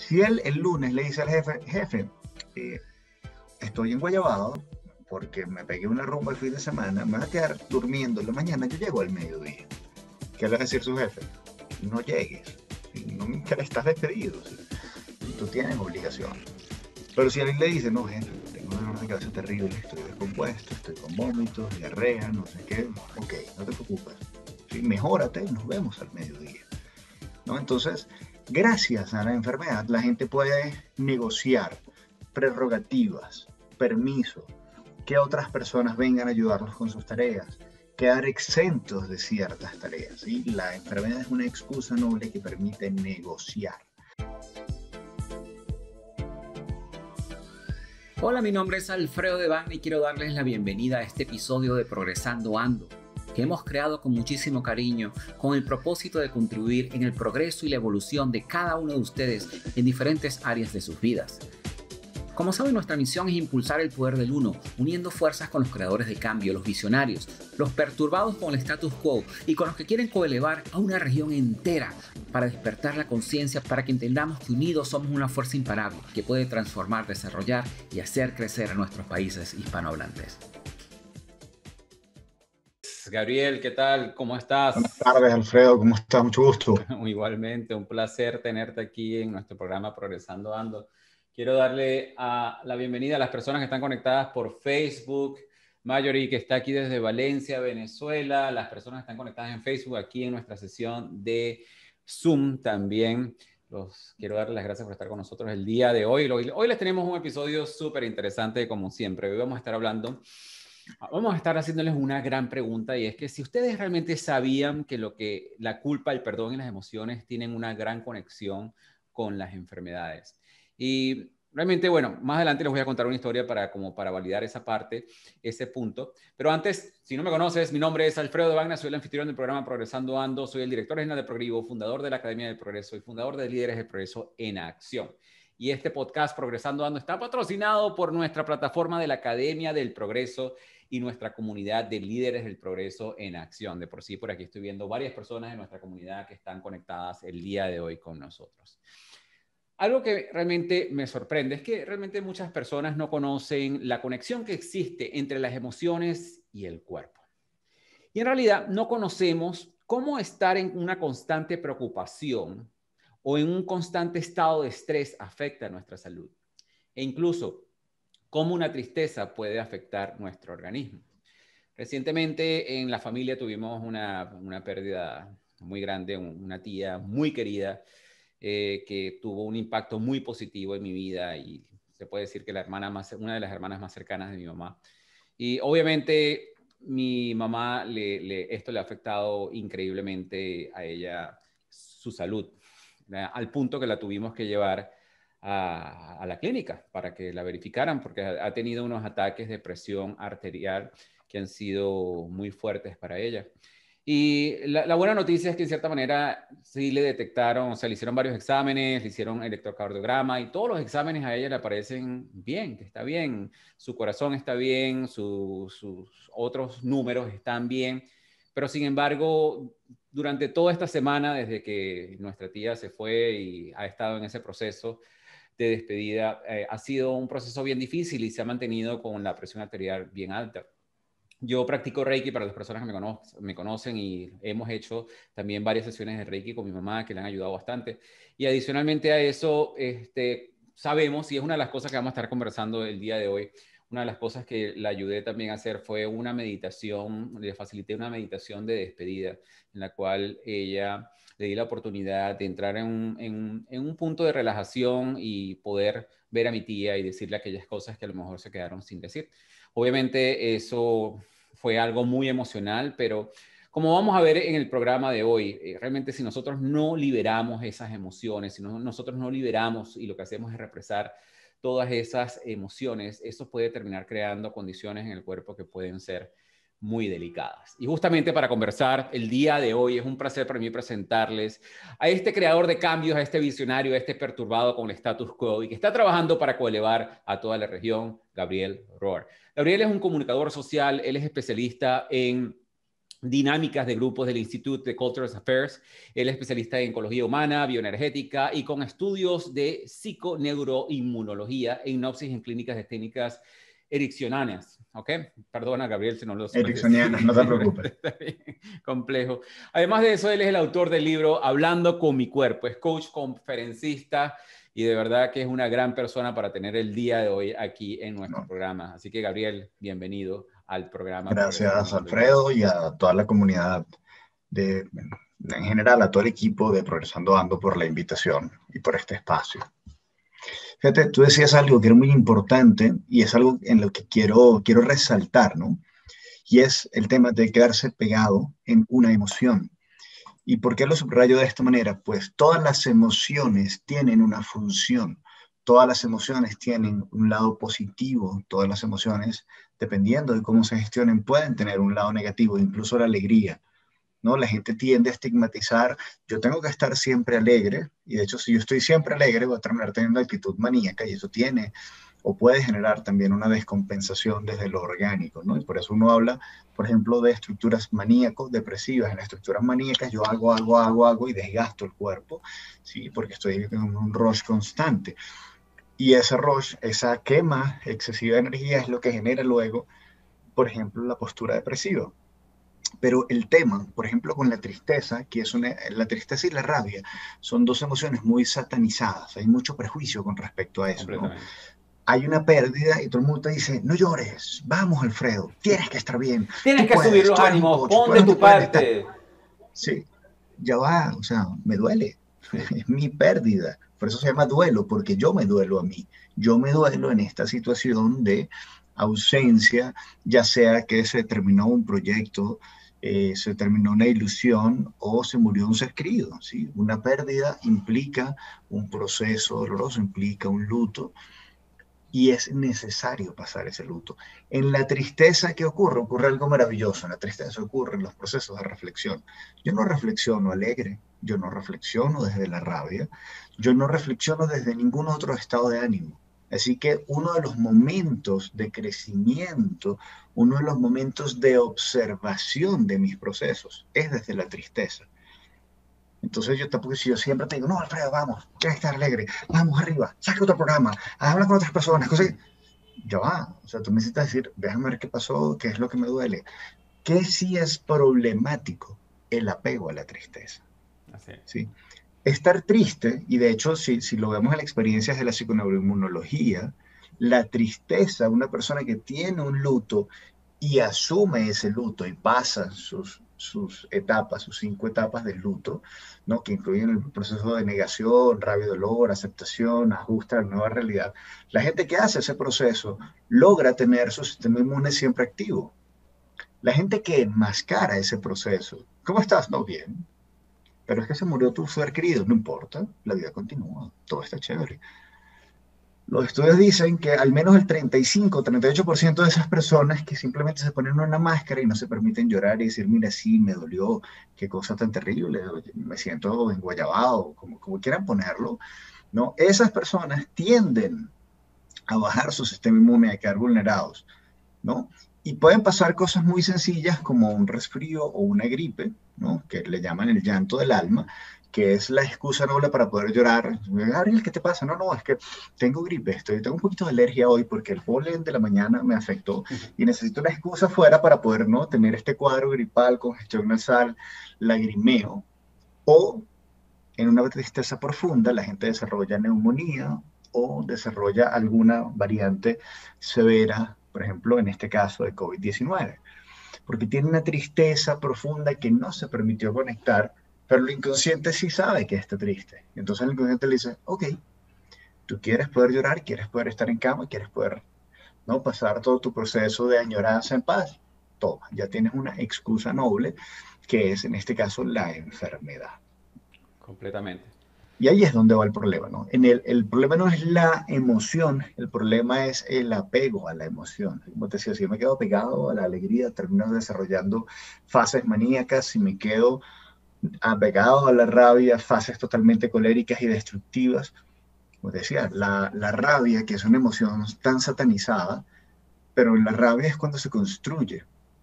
Si él el lunes le dice al jefe, eh, estoy en Guayabado porque me pegué una rumba el fin de semana, me voy a quedar durmiendo en la mañana, yo llego al mediodía. ¿Qué le va a decir su jefe? No llegues, no me interesa, estás despedido, ¿sí? Tú tienes obligación. Pero si alguien le dice, no, jefe, tengo un dolor de cabeza terrible, estoy descompuesto, estoy con vómitos, diarrea, no sé qué, ok, no te preocupes, ¿sí? Mejórate y nos vemos al mediodía, ¿no? Entonces, gracias a la enfermedad, la gente puede negociar prerrogativas, permisos, que otras personas vengan a ayudarlos con sus tareas, quedar exentos de ciertas tareas, ¿sí? La enfermedad es una excusa noble que permite negociar. Hola, mi nombre es Alfredo Devane y quiero darles la bienvenida a este episodio de Progresando Ando, que hemos creado con muchísimo cariño, con el propósito de contribuir en el progreso y la evolución de cada uno de ustedes en diferentes áreas de sus vidas. Como saben, nuestra misión es impulsar el poder del uno, uniendo fuerzas con los creadores de cambio, los visionarios, los perturbados con el status quo y con los que quieren coelevar a una región entera para despertar la conciencia, para que entendamos que unidos somos una fuerza imparable que puede transformar, desarrollar y hacer crecer a nuestros países hispanohablantes. Gabriel, ¿qué tal? ¿Cómo estás? Buenas tardes, Alfredo, ¿cómo estás? Mucho gusto. Igualmente, un placer tenerte aquí en nuestro programa Progresando Ando. Quiero darle la bienvenida a las personas que están conectadas por Facebook, Marjorie, que está aquí desde Valencia, Venezuela, las personas que están conectadas en Facebook aquí en nuestra sesión de Zoom también. Quiero darles las gracias por estar con nosotros el día de hoy. Hoy les tenemos un episodio súper interesante, como siempre. Hoy vamos a estar haciéndoles una gran pregunta, y es que si ustedes realmente sabían que la culpa, el perdón y las emociones tienen una gran conexión con las enfermedades. Y realmente, bueno, más adelante les voy a contar una historia para validar esa parte, ese punto. Pero antes, si no me conoces, mi nombre es Alfredo Devane, soy el anfitrión del programa Progresando Ando, soy el director general de Progrivo, fundador de la Academia del Progreso y fundador de Líderes del Progreso en Acción. Y este podcast Progresando Ando está patrocinado por nuestra plataforma de la Academia del Progreso y nuestra comunidad de líderes del progreso en acción. De por sí, por aquí estoy viendo varias personas de nuestra comunidad que están conectadas el día de hoy con nosotros. Algo que realmente me sorprende es que realmente muchas personas no conocen la conexión que existe entre las emociones y el cuerpo. Y en realidad no conocemos cómo estar en una constante preocupación o en un constante estado de estrés afecta a nuestra salud. E incluso cómo una tristeza puede afectar nuestro organismo. Recientemente en la familia tuvimos una pérdida muy grande, una tía muy querida que tuvo un impacto muy positivo en mi vida, y se puede decir que una de las hermanas más cercanas de mi mamá. Y obviamente mi mamá esto le ha afectado increíblemente a ella, su salud, al punto que la tuvimos que llevar a la clínica para que la verificaran, porque ha tenido unos ataques de presión arterial que han sido muy fuertes para ella. Y la buena noticia es que en cierta manera sí le detectaron, o sea, le hicieron varios exámenes, le hicieron electrocardiograma y todos los exámenes a ella le parecen bien, que está bien, su corazón está bien, sus otros números están bien, pero sin embargo, durante toda esta semana, desde que nuestra tía se fue y ha estado en ese proceso de despedida, ha sido un proceso bien difícil y se ha mantenido con la presión arterial bien alta. Yo practico Reiki para las personas que me conocen, y hemos hecho también varias sesiones de Reiki con mi mamá que le han ayudado bastante. Y adicionalmente a eso, sabemos, y es una de las cosas que vamos a estar conversando el día de hoy, una de las cosas que la ayudé también a hacer fue una meditación, le facilité una meditación de despedida en la cual le di la oportunidad de entrar en un punto de relajación y poder ver a mi tía y decirle aquellas cosas que a lo mejor se quedaron sin decir. Obviamente eso fue algo muy emocional, pero como vamos a ver en el programa de hoy, realmente si nosotros no liberamos esas emociones, si nosotros no liberamos y lo que hacemos es represar todas esas emociones, eso puede terminar creando condiciones en el cuerpo que pueden ser muy delicadas. Y justamente para conversar el día de hoy, es un placer para mí presentarles a este creador de cambios, a este visionario, a este perturbado con el status quo y que está trabajando para coelevar a toda la región, Gabriel Rohr. Gabriel es un comunicador social, él es especialista en dinámicas de grupos del Institute de Cultural Affairs. Él es especialista en ecología humana, bioenergética y con estudios de psiconeuroinmunología e hipnosis en clínicas de técnicas ericksonianas. ¿Ok? Perdona, Gabriel, si no lo supe Ericksonianas, no te preocupes. Está bien, complejo. Además de eso, él es el autor del libro Hablando con mi cuerpo. Es coach, conferencista y de verdad que es una gran persona para tener el día de hoy aquí en nuestro programa. Así que, Gabriel, bienvenido al programa Progresando Gracias, Ando. Alfredo, y a toda la comunidad en general, a todo el equipo de Progresando Ando por la invitación y por este espacio. Fíjate, tú decías algo que era muy importante y es algo en lo que quiero resaltar, ¿no? Y es el tema de quedarse pegado en una emoción. ¿Y por qué lo subrayo de esta manera? Pues todas las emociones tienen una función, todas las emociones tienen un lado positivo, todas las emociones, dependiendo de cómo se gestionen, pueden tener un lado negativo, incluso la alegría, ¿no? La gente tiende a estigmatizar, yo tengo que estar siempre alegre, y de hecho si yo estoy siempre alegre voy a terminar teniendo actitud maníaca, y eso tiene o puede generar también una descompensación desde lo orgánico, ¿no? Y por eso uno habla, por ejemplo, de estructuras maníaco-depresivas. En las estructuras maníacas yo hago y desgasto el cuerpo, ¿sí? Porque estoy en un rush constante. Y ese rush, esa quema excesiva de energía es lo que genera luego, por ejemplo, la postura depresiva. Pero el tema, por ejemplo, con la tristeza, la tristeza y la rabia son dos emociones muy satanizadas. Hay mucho prejuicio con respecto a eso, ¿no? Hay una pérdida y todo el mundo te dice, no llores, vamos, Alfredo, tienes que estar bien, Tienes tú que subir puedes, los tú eres un ánimos, coach, tú pon de eres un tu tipo de tal. parte. Sí, ya va, o sea, me duele, es mi pérdida. Por eso se llama duelo, porque yo me duelo a mí. Yo me duelo en esta situación de ausencia, ya sea que se terminó un proyecto, se terminó una ilusión o se murió un ser querido, ¿sí? Una pérdida implica un proceso doloroso, implica un luto y es necesario pasar ese luto. En la tristeza, ¿qué ocurre? Ocurre algo maravilloso. En la tristeza ocurren los procesos de reflexión. Yo no reflexiono alegre, yo no reflexiono desde la rabia, yo no reflexiono desde ningún otro estado de ánimo. Así que uno de los momentos de crecimiento, uno de los momentos de observación de mis procesos es desde la tristeza. Entonces yo tampoco, si yo siempre te digo, no, Alfredo, vamos, tienes que estar alegre, vamos arriba, saca otro programa, habla con otras personas, cosas. Ya va, o sea, tú necesitas decir, déjame ver qué pasó, qué es lo que me duele. ¿Qué sí es problemático? El apego a la tristeza, Así. ¿sí? Estar triste, y de hecho, si lo vemos en las experiencias de la psiconeuroinmunología, la tristeza, una persona que tiene un luto y asume ese luto y pasa sus etapas, sus 5 etapas del luto, ¿no? Que incluyen el proceso de negación, rabia, dolor, aceptación, ajuste a la nueva realidad. La gente que hace ese proceso logra tener su sistema inmune siempre activo. La gente que enmascara ese proceso, ¿cómo estás? No, bien. Pero es que se murió tu ser querido, no importa, la vida continúa, todo está chévere. Los estudios dicen que al menos el 35-38% de esas personas que simplemente se ponen una máscara y no se permiten llorar y decir, mira, sí, me dolió, qué cosa tan terrible, me siento enguayabado, como quieran ponerlo, ¿no? Esas personas tienden a bajar su sistema inmune, a quedar vulnerados, ¿no? Y pueden pasar cosas muy sencillas como un resfrío o una gripe, ¿no? Que le llaman el llanto del alma, que es la excusa noble para poder llorar. Gabriel, ¿qué te pasa? No, es que tengo gripe, tengo un poquito de alergia hoy porque el polen de la mañana me afectó y necesito una excusa fuera para poder, ¿no? Tener este cuadro gripal, congestión nasal, lagrimeo, o en una tristeza profunda la gente desarrolla neumonía o desarrolla alguna variante severa, por ejemplo, en este caso de COVID-19, porque tiene una tristeza profunda que no se permitió conectar, pero el inconsciente sí sabe que está triste. Entonces el inconsciente le dice, ok, tú quieres poder llorar, quieres poder estar en cama, quieres poder, ¿no? Pasar todo tu proceso de añoranza en paz. Toma, ya tienes una excusa noble, que es en este caso la enfermedad. Completamente. Y ahí es donde va el problema, ¿no? El problema no es la emoción, el problema es el apego a la emoción. Como te decía, si yo me quedo pegado a la alegría, termino desarrollando fases maníacas. Si me quedo apegado a la rabia, fases totalmente coléricas y destructivas. Como te decía, la rabia, que es una emoción tan satanizada, pero la rabia es cuando se construye.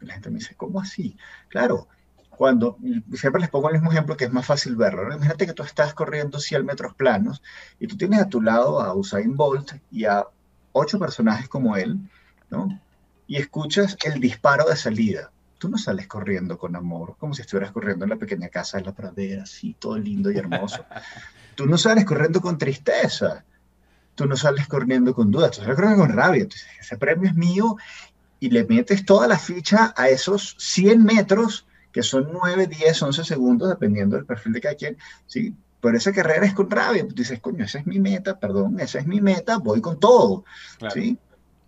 La gente me dice, ¿cómo así? Claro, cuando, siempre les pongo el mismo ejemplo que es más fácil verlo, ¿no? Imagínate que tú estás corriendo 100 metros planos y tú tienes a tu lado a Usain Bolt y a 8 personajes como él, ¿no? Y escuchas el disparo de salida. Tú no sales corriendo con amor, como si estuvieras corriendo en la pequeña casa de la pradera, así, todo lindo y hermoso. Tú no sales corriendo con tristeza, tú no sales corriendo con dudas, tú sales corriendo con rabia. Tú dices, ese premio es mío y le metes toda la ficha a esos 100 metros, que son 9, 10, 11 segundos, dependiendo del perfil de cada quien, ¿sí? Pero esa carrera es con rabia. Tú dices, coño, esa es mi meta, perdón, esa es mi meta, voy con todo, Claro. ¿sí?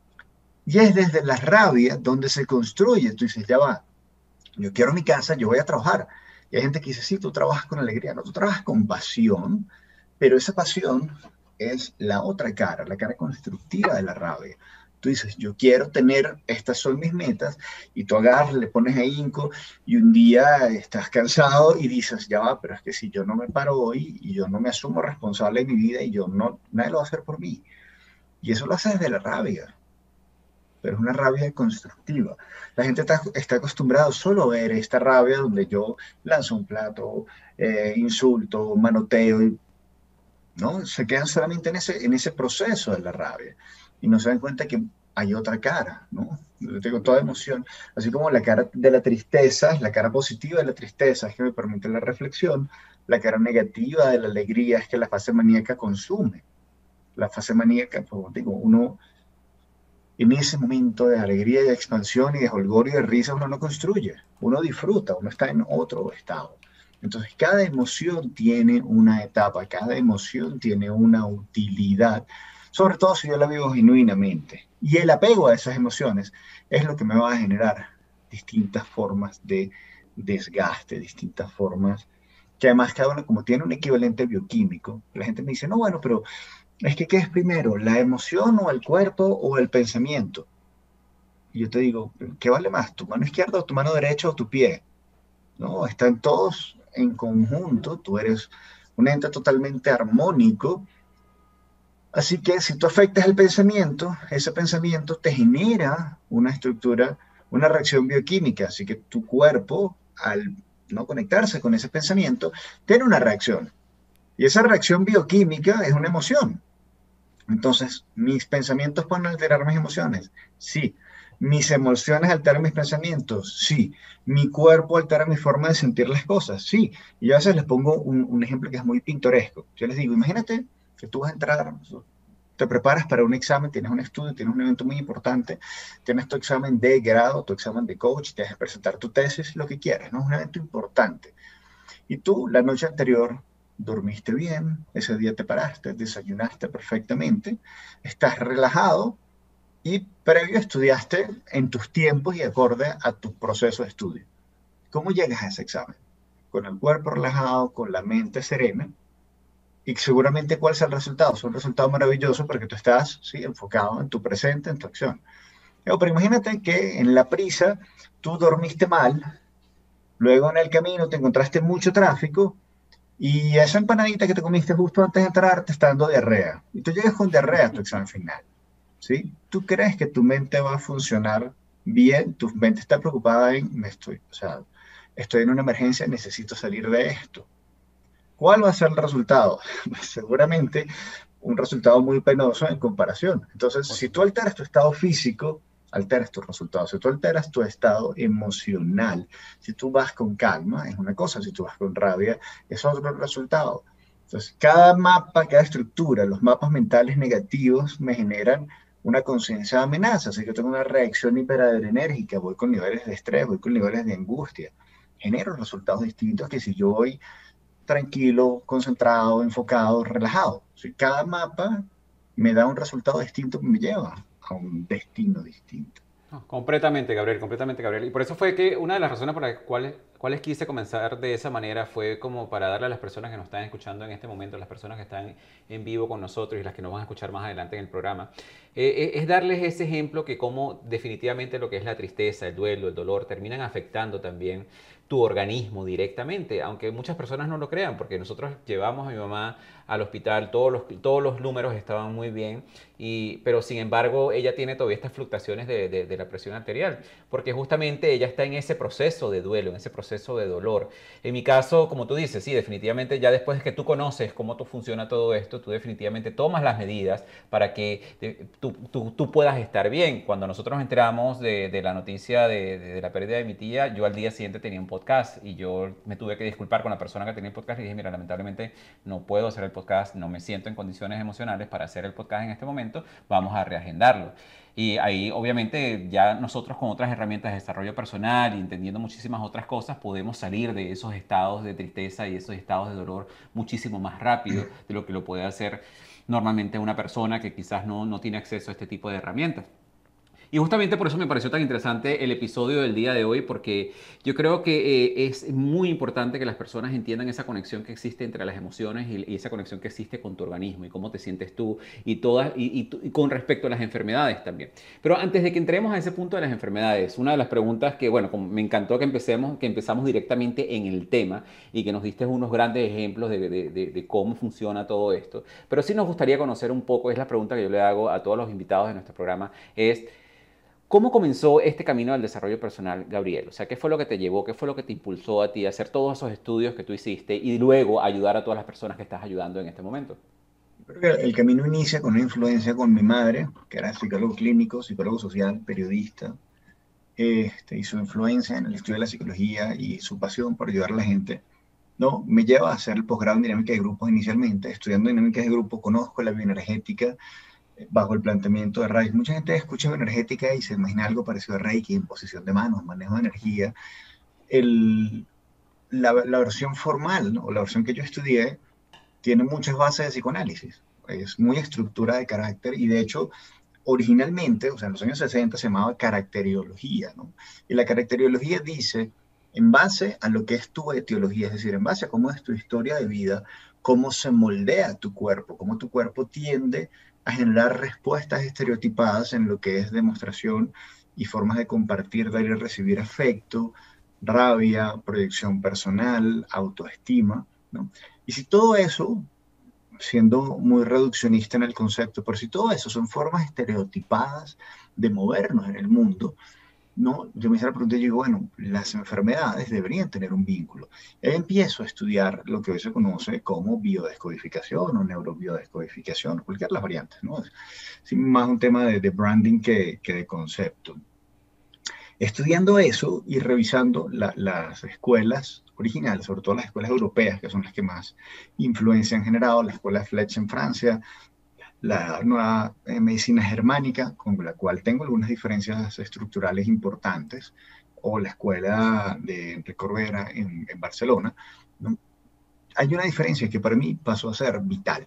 Y es desde la rabia donde se construye. Tú dices, ya va, yo quiero mi casa, yo voy a trabajar. Y hay gente que dice, sí, tú trabajas con alegría, no, tú trabajas con pasión, pero esa pasión es la otra cara, la cara constructiva de la rabia. Tú dices, yo quiero tener, estas son mis metas, y tú agarras, le pones ahínco, y un día estás cansado y dices, ya va, pero es que si yo no me paro hoy y yo no me asumo responsable de mi vida y yo no, nadie lo va a hacer por mí. Y eso lo haces desde la rabia, pero es una rabia constructiva. La gente está acostumbrada solo a ver esta rabia donde yo lanzo un plato, insulto, manoteo, ¿no? Se quedan solamente en ese proceso de la rabia y no se dan cuenta que hay otra cara, ¿no? Yo tengo toda emoción, así como la cara de la tristeza, la cara positiva de la tristeza es que me permite la reflexión, la cara negativa de la alegría es que la fase maníaca consume. La fase maníaca, pues digo, uno en ese momento de alegría y de expansión y de holgor y de risa uno no construye, uno disfruta, uno está en otro estado. Entonces, cada emoción tiene una etapa, cada emoción tiene una utilidad, sobre todo si yo la vivo genuinamente. Y el apego a esas emociones es lo que me va a generar distintas formas de desgaste, distintas formas que además cada uno como tiene un equivalente bioquímico, la gente me dice, no, bueno, pero es que ¿qué es primero? ¿La emoción o el cuerpo o el pensamiento? Y yo te digo, ¿qué vale más? ¿Tu mano izquierda o tu mano derecha o tu pie? No, están todos en conjunto, tú eres un ente totalmente armónico, así que si tú afectas el pensamiento, ese pensamiento te genera una estructura, una reacción bioquímica, así que tu cuerpo, al no conectarse con ese pensamiento, tiene una reacción. Y esa reacción bioquímica es una emoción. Entonces, ¿mis pensamientos pueden alterar mis emociones? Sí. ¿Mis emociones alteran mis pensamientos? Sí. ¿Mi cuerpo altera mi forma de sentir las cosas? Sí. Y yo a veces les pongo un ejemplo que es muy pintoresco. Yo les digo, imagínate que tú vas a entrar, te preparas para un examen, tienes un estudio, tienes un evento muy importante, tienes tu examen de grado, tu examen de coach, te vas a presentar tu tesis, lo que quieras, ¿no? Es un evento importante. Y tú la noche anterior dormiste bien, ese día te paraste, desayunaste perfectamente, estás relajado y previo estudiaste en tus tiempos y acorde a tu proceso de estudio. ¿Cómo llegas a ese examen? Con el cuerpo relajado, con la mente serena y seguramente cuál es el resultado. Es un resultado maravilloso porque tú estás, ¿sí?, enfocado en tu presente, en tu acción. Pero imagínate que en la prisa tú dormiste mal, luego en el camino te encontraste mucho tráfico. Y esa empanadita que te comiste justo antes de entrar te está dando diarrea. Y tú llegas con diarrea a tu examen final, ¿sí? ¿Tú crees que tu mente va a funcionar bien? Tu mente está preocupada en, o sea, estoy en una emergencia, necesito salir de esto. ¿Cuál va a ser el resultado? Seguramente un resultado muy penoso en comparación. Entonces, Por si tú supuesto. alteras tu estado físico, alteras tus resultados. Si tú alteras tu estado emocional, si tú vas con calma, es una cosa, si tú vas con rabia, es otro resultado. Entonces, cada mapa, cada estructura, los mapas mentales negativos me generan una conciencia de amenaza. Si yo tengo una reacción hiperadrenérgica, voy con niveles de estrés, voy con niveles de angustia. Genero resultados distintos que si yo voy tranquilo, concentrado, enfocado, relajado. O sea, cada mapa me da un resultado distinto que me lleva a un destino distinto. No, completamente, Gabriel, completamente, Gabriel. Y por eso fue que una de las razones por las cuales quise comenzar de esa manera fue como para darle a las personas que nos están escuchando en este momento, las personas que están en vivo con nosotros y las que nos van a escuchar más adelante en el programa, es darles ese ejemplo que como definitivamente lo que es la tristeza, el duelo, el dolor, terminan afectando también tu organismo directamente, aunque muchas personas no lo crean, porque nosotros llevamos a mi mamá al hospital, todos los números estaban muy bien, pero sin embargo ella tiene todavía estas fluctuaciones de la presión arterial, porque justamente ella está en ese proceso de duelo, en ese proceso de dolor. En mi caso, como tú dices, sí, definitivamente ya después de que tú conoces cómo funciona todo esto, tú definitivamente tomas las medidas para que tú puedas estar bien. Cuando nosotros nos enteramos de la noticia de la pérdida de mi tía, yo al día siguiente tenía un podcast y yo me tuve que disculpar con la persona que tenía el podcast y dije, mira, lamentablemente no puedo hacer el podcast, no me siento en condiciones emocionales para hacer el podcast en este momento, vamos a reagendarlo. Y ahí obviamente ya nosotros con otras herramientas de desarrollo personal y entendiendo muchísimas otras cosas podemos salir de esos estados de tristeza y esos estados de dolor muchísimo más rápido de lo que lo puede hacer normalmente una persona que quizás no tiene acceso a este tipo de herramientas. Y justamente por eso me pareció tan interesante el episodio del día de hoy, porque yo creo que es muy importante que las personas entiendan esa conexión que existe entre las emociones y esa conexión que existe con tu organismo y cómo te sientes tú y con respecto a las enfermedades también. Pero antes de que entremos a ese punto de las enfermedades, una de las preguntas que, bueno, me encantó que empezamos directamente en el tema y que nos diste unos grandes ejemplos de cómo funciona todo esto. Pero sí nos gustaría conocer un poco, es la pregunta que yo le hago a todos los invitados de nuestro programa, es ¿cómo comenzó este camino del desarrollo personal, Gabriel? O sea, ¿qué fue lo que te llevó, qué fue lo que te impulsó a ti a hacer todos esos estudios que tú hiciste y luego ayudar a todas las personas que estás ayudando en este momento? Creo que el camino inicia con una influencia con mi madre, que era psicólogo clínico, psicólogo social, periodista, y su influencia en el estudio de la psicología y su pasión por ayudar a la gente, ¿no? Me lleva a hacer el posgrado en dinámica de grupos inicialmente. Estudiando dinámicas de grupos, conozco la bioenergética bajo el planteamiento de Reiki. Mucha gente escucha bioenergética y se imagina algo parecido a Reiki, imposición de manos, manejo de energía. El, la versión formal, ¿no? O la versión que yo estudié, tiene muchas bases de psicoanálisis. Es muy estructura de carácter y de hecho originalmente, o sea, en los años 60 se llamaba caracteriología, ¿no? Y la caracteriología dice, en base a lo que es tu etiología, es decir, en base a cómo es tu historia de vida, cómo se moldea tu cuerpo, cómo tu cuerpo tiende a generar respuestas estereotipadas en lo que es demostración y formas de compartir, dar y recibir afecto, rabia, proyección personal, autoestima, ¿no? Y si todo eso, siendo muy reduccionista en el concepto, pero si todo eso son formas estereotipadas de movernos en el mundo, no, yo me hice la pregunta y digo, bueno, las enfermedades deberían tener un vínculo. Y ahí empiezo a estudiar lo que hoy se conoce como biodescodificación o neurobiodescodificación, cualquiera de las variantes, ¿no? Es más un tema de branding que de concepto. Estudiando eso y revisando las escuelas originales, sobre todo las escuelas europeas, que son las que más influencia han generado, la escuela Fletch en Francia, la nueva medicina germánica, con la cual tengo algunas diferencias estructurales importantes, o la escuela de Enrique Corbera en Barcelona, ¿no? Hay una diferencia que para mí pasó a ser vital.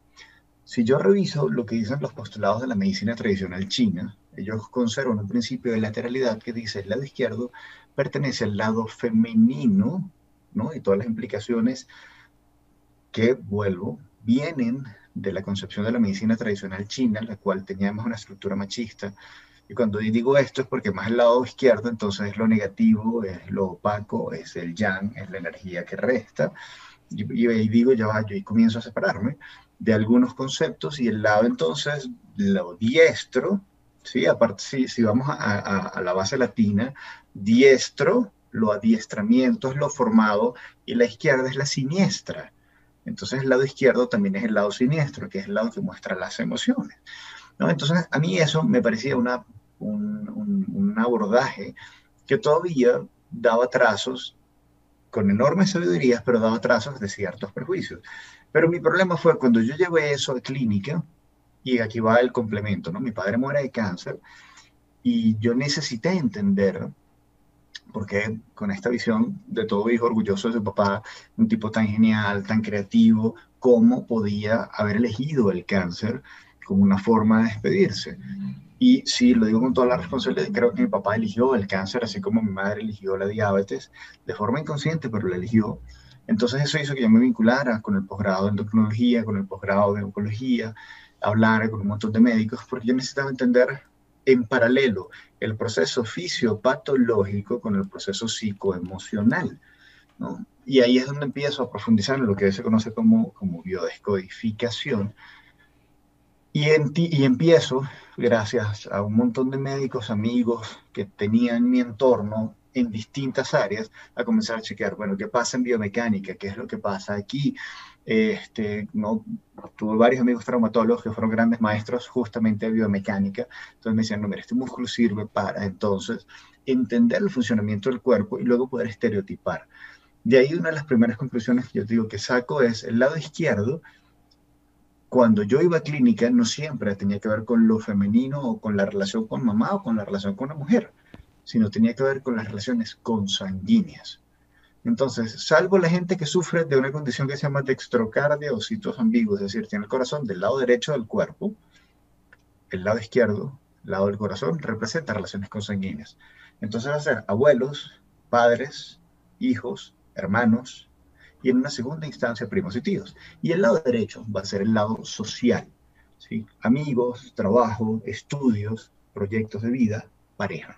Si yo reviso lo que dicen los postulados de la medicina tradicional china, ellos conservan un principio de lateralidad que dice el lado izquierdo pertenece al lado femenino, ¿no? Y todas las implicaciones que, vuelvo, vienen de la concepción de la medicina tradicional china, la cual tenía más una estructura machista. Y cuando digo esto es porque más el lado izquierdo, entonces es lo negativo, es lo opaco, es el yang, es la energía que resta. Y ahí digo, ya va, yo ahí comienzo a separarme de algunos conceptos y el lado entonces, lo diestro, ¿sí? Aparte, si vamos a la base latina, diestro, lo adiestramiento es lo formado y la izquierda es la siniestra. Entonces el lado izquierdo también es el lado siniestro, que es el lado que muestra las emociones, ¿no? Entonces a mí eso me parecía un abordaje que todavía daba trazos con enormes sabidurías, pero daba trazos de ciertos prejuicios. Pero mi problema fue cuando yo llevé eso a clínica, y aquí va el complemento, ¿no? Mi padre muere de cáncer y yo necesité entender, porque con esta visión de todo hijo orgulloso de su papá, un tipo tan genial, tan creativo, cómo podía haber elegido el cáncer como una forma de despedirse. Y sí, lo digo con toda la responsabilidad, creo que mi papá eligió el cáncer, así como mi madre eligió la diabetes, de forma inconsciente, pero la eligió. Entonces eso hizo que yo me vinculara con el posgrado de endocrinología, con el posgrado de oncología, hablar con un montón de médicos, porque yo necesitaba entender en paralelo el proceso fisiopatológico con el proceso psicoemocional, ¿no? Y ahí es donde empiezo a profundizar en lo que se conoce como biodescodificación. Y empiezo, gracias a un montón de médicos amigos que tenía en mi entorno en distintas áreas, a comenzar a chequear, bueno, ¿qué pasa en biomecánica? ¿Qué es lo que pasa aquí? No, tuve varios amigos traumatólogos que fueron grandes maestros justamente de biomecánica. Entonces me decían, no, mira, este músculo sirve para entonces entender el funcionamiento del cuerpo y luego poder estereotipar. De ahí una de las primeras conclusiones que yo digo que saco es el lado izquierdo. Cuando yo iba a clínica, no siempre tenía que ver con lo femenino o con la relación con mamá o con la relación con la mujer, sino tenía que ver con las relaciones consanguíneas. Entonces, salvo la gente que sufre de una condición que se llama dextrocardia o citos ambiguos, es decir, tiene el corazón del lado derecho del cuerpo, el lado izquierdo, el lado del corazón, representa relaciones consanguíneas. Entonces va a ser abuelos, padres, hijos, hermanos, y en una segunda instancia primos y tíos. Y el lado derecho va a ser el lado social, ¿sí? Amigos, trabajo, estudios, proyectos de vida, pareja.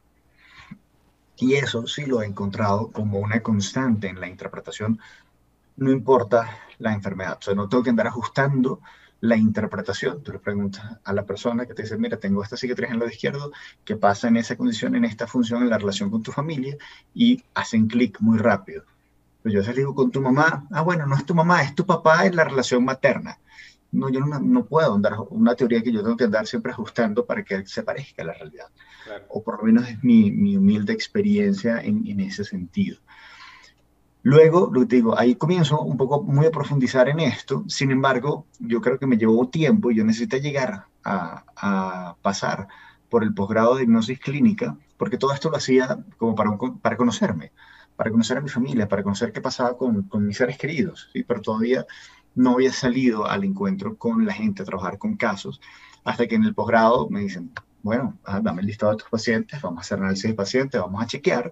Y eso sí lo he encontrado como una constante en la interpretación, no importa la enfermedad. O sea, no tengo que andar ajustando la interpretación. Tú le preguntas a la persona que te dice, mira, tengo esta cicatriz en el lado izquierdo, ¿qué pasa en esa condición, en esta función, en la relación con tu familia? Y hacen clic muy rápido. Pues yo se digo con tu mamá, bueno, no es tu mamá, es tu papá en la relación materna. No, yo no puedo andar, una teoría que yo tengo que andar siempre ajustando para que se parezca a la realidad. Claro. O por lo menos es mi humilde experiencia en ese sentido. Luego, lo que te digo, ahí comienzo un poco muy a profundizar en esto. Sin embargo, yo creo que me llevó tiempo y yo necesité llegar a pasar por el posgrado de hipnosis clínica, porque todo esto lo hacía como para conocerme, para conocer a mi familia, para conocer qué pasaba con mis seres queridos, ¿sí? Pero todavía no había salido al encuentro con la gente, a trabajar con casos, hasta que en el posgrado me dicen, bueno, dame el listado de tus pacientes, vamos a hacer análisis de pacientes, vamos a chequear.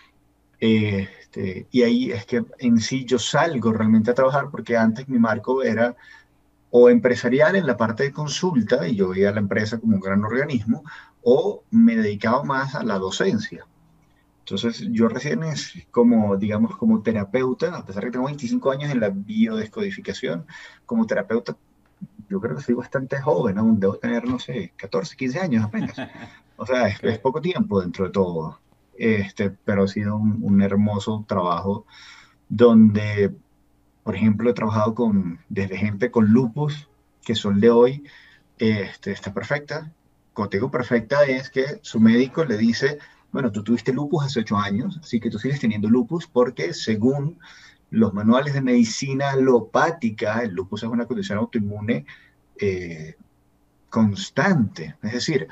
Y ahí es que en sí yo salgo realmente a trabajar, porque antes mi marco era o empresarial en la parte de consulta y yo veía a la empresa como un gran organismo, o me dedicaba más a la docencia. Entonces yo recién es como, digamos, como terapeuta, a pesar de que tengo 25 años en la biodescodificación, como terapeuta yo creo que soy bastante joven, aún debo tener, no sé, 14, 15 años apenas. O sea, es Okay. poco tiempo dentro de todo. Pero ha sido un hermoso trabajo donde, por ejemplo, he trabajado desde gente con lupus, que son de hoy, está perfecta. Contigo perfecta es que su médico le dice, bueno, tú tuviste lupus hace 8 años, así que tú sigues teniendo lupus porque según los manuales de medicina alopática, el lupus es una condición autoinmune eh, constante. Es decir,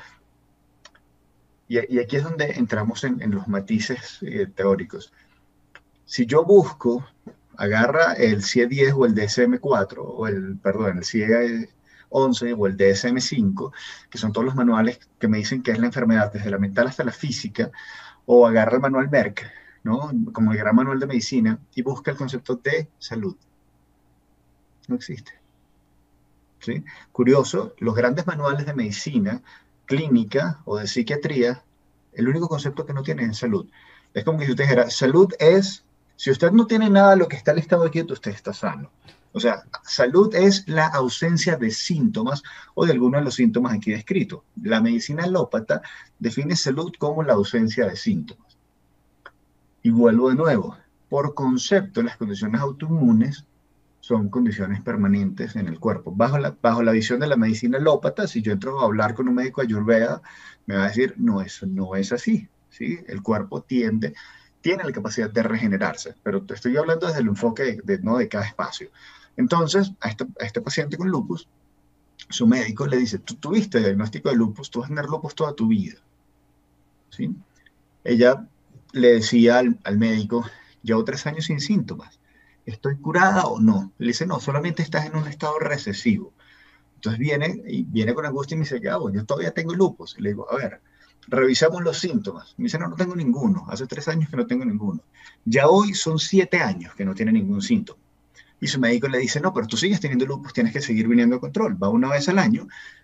y aquí es donde entramos en los matices teóricos. Si yo busco, agarra el CIE-10 o el DSM-4, perdón, el CIE-11 o el DSM-5, que son todos los manuales que me dicen qué es la enfermedad, desde la mental hasta la física, o agarra el manual Merck, ¿no? Como el gran manual de medicina, y busca el concepto de salud. No existe. ¿Sí? Curioso, los grandes manuales de medicina clínica o de psiquiatría, el único concepto que no tienen es salud. Es como que si usted dijera, salud es, si usted no tiene nada de lo que está listado aquí, usted está sano. O sea, salud es la ausencia de síntomas o de algunos de los síntomas aquí descritos. La medicina alópata define salud como la ausencia de síntomas. Y vuelvo de nuevo, por concepto, las condiciones autoinmunes son condiciones permanentes en el cuerpo. Bajo la visión de la medicina alópata, si yo entro a hablar con un médico ayurveda, me va a decir, no, eso no es así, ¿sí? El cuerpo tiene la capacidad de regenerarse, pero te estoy hablando desde el enfoque no de cada espacio. Entonces, a este paciente con lupus, su médico le dice, tú tuviste diagnóstico de lupus, tú vas a tener lupus toda tu vida, ¿sí? Ella le decía al médico, llevo 3 años sin síntomas, ¿estoy curada o no? Le dice, no, solamente estás en un estado recesivo. Entonces viene con angustia y me dice, ¿qué hago? Yo todavía tengo lupus. Y le digo, a ver, revisamos los síntomas. Me dice, no, no tengo ninguno. Hace 3 años que no tengo ninguno. Ya hoy son 7 años que no tiene ningún síntoma. Y su médico le dice, no, pero tú sigues teniendo lupus, tienes que seguir viniendo a control. Va una vez al año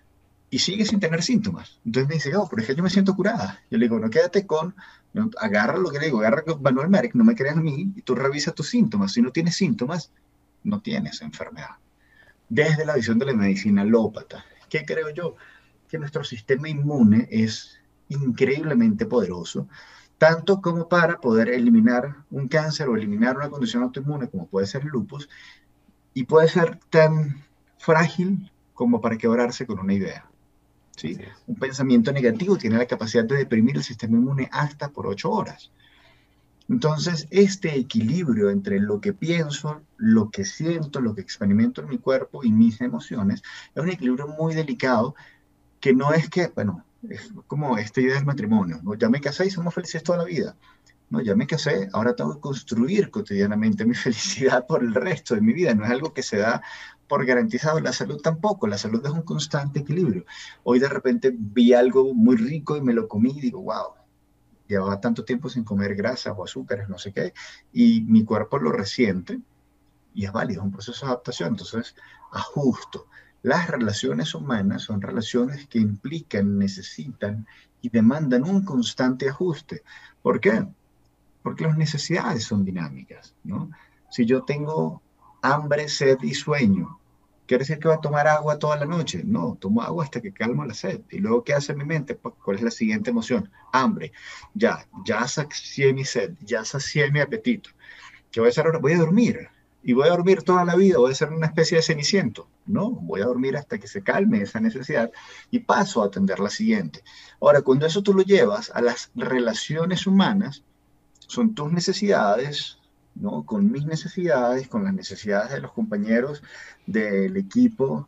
y sigue sin tener síntomas. Entonces me dice, oh, pero es que yo me siento curada. Yo le digo, no, quédate con, no, agarra lo que le digo, agarra con Manuel Merck, no me creas a mí, y tú revisas tus síntomas. Si no tienes síntomas, no tienes enfermedad. Desde la visión de la medicina alópata, ¿qué creo yo? Que nuestro sistema inmune es increíblemente poderoso, tanto como para poder eliminar un cáncer o eliminar una condición autoinmune como puede ser el lupus, y puede ser tan frágil como para quebrarse con una idea. ¿Sí? Así es. Un pensamiento negativo tiene la capacidad de deprimir el sistema inmune hasta por 8 horas. Entonces, este equilibrio entre lo que pienso, lo que siento, lo que experimento en mi cuerpo y mis emociones, es un equilibrio muy delicado que no es que, bueno, es como esta idea del matrimonio, ¿no? Ya me casé y somos felices toda la vida. No, ya me casé, ahora tengo que construir cotidianamente mi felicidad por el resto de mi vida. No es algo que se da por garantizado. La salud tampoco. La salud es un constante equilibrio. Hoy de repente vi algo muy rico y me lo comí y digo, wow, llevaba tanto tiempo sin comer grasas o azúcares, no sé qué, y mi cuerpo lo resiente y es válido, es un proceso de adaptación. Entonces, ajusto. Las relaciones humanas son relaciones que implican, necesitan y demandan un constante ajuste. ¿Por qué? Porque las necesidades son dinámicas, ¿no? Si yo tengo hambre, sed y sueño, ¿quiere decir que voy a tomar agua toda la noche? No, tomo agua hasta que calmo la sed. ¿Y luego qué hace mi mente? Pues, ¿cuál es la siguiente emoción? Hambre. Ya sacié mi sed, ya sacié mi apetito. ¿Qué voy a hacer ahora? Voy a dormir. Y voy a dormir toda la vida, voy a ser una especie de ceniciento. No, voy a dormir hasta que se calme esa necesidad y paso a atender la siguiente. Ahora, cuando eso tú lo llevas a las relaciones humanas, son tus necesidades, ¿no? Con mis necesidades, con las necesidades de los compañeros del equipo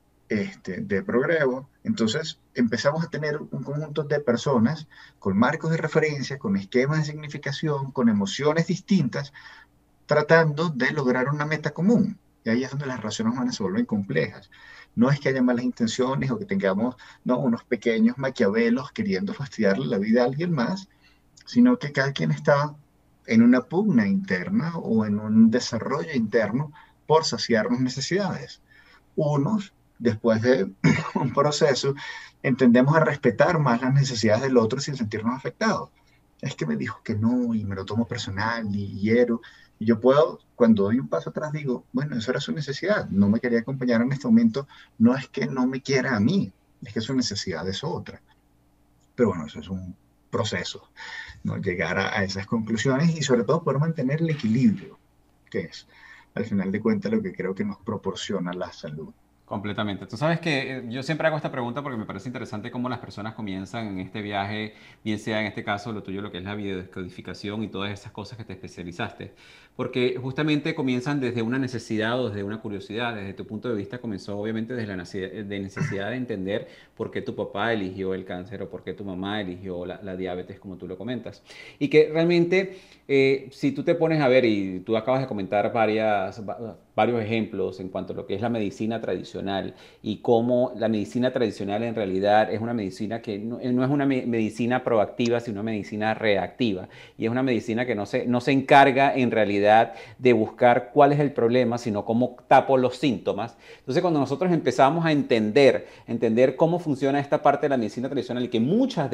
de Progreso. Entonces empezamos a tener un conjunto de personas con marcos de referencia, con esquemas de significación, con emociones distintas, tratando de lograr una meta común. Y ahí es donde las relaciones humanas se vuelven complejas. No es que haya malas intenciones o que tengamos, no, unos pequeños maquiavelos queriendo fastidiarle la vida a alguien más, sino que cada quien está en una pugna interna o en un desarrollo interno por saciar las necesidades. Unos, después de un proceso, entendemos a respetar más las necesidades del otro sin sentirnos afectados. Es que me dijo que no y me lo tomo personal y hiero. Y yo puedo, cuando doy un paso atrás, digo, bueno, eso era su necesidad. No me quería acompañar en este momento. No es que no me quiera a mí, es que su necesidad es otra. Pero bueno, eso es un proceso, ¿no? Llegar a esas conclusiones y sobre todo poder mantener el equilibrio, que es al final de cuentas lo que creo que nos proporciona la salud. Completamente. Tú sabes que yo siempre hago esta pregunta porque me parece interesante cómo las personas comienzan en este viaje, bien sea en este caso lo tuyo, lo que es la biodescodificación y todas esas cosas que te especializaste. Porque justamente comienzan desde una necesidad o desde una curiosidad. Desde tu punto de vista comenzó obviamente desde la necesidad de entender por qué tu papá eligió el cáncer o por qué tu mamá eligió la diabetes, como tú lo comentas. Y que realmente, si tú te pones a ver, y tú acabas de comentar varios ejemplos en cuanto a lo que es la medicina tradicional y cómo la medicina tradicional en realidad es una medicina que no es una medicina proactiva, sino una medicina reactiva. Y es una medicina que no se encarga en realidad de buscar cuál es el problema, sino cómo tapo los síntomas. Entonces, cuando nosotros empezamos a entender cómo funciona esta parte de la medicina tradicional y que muchas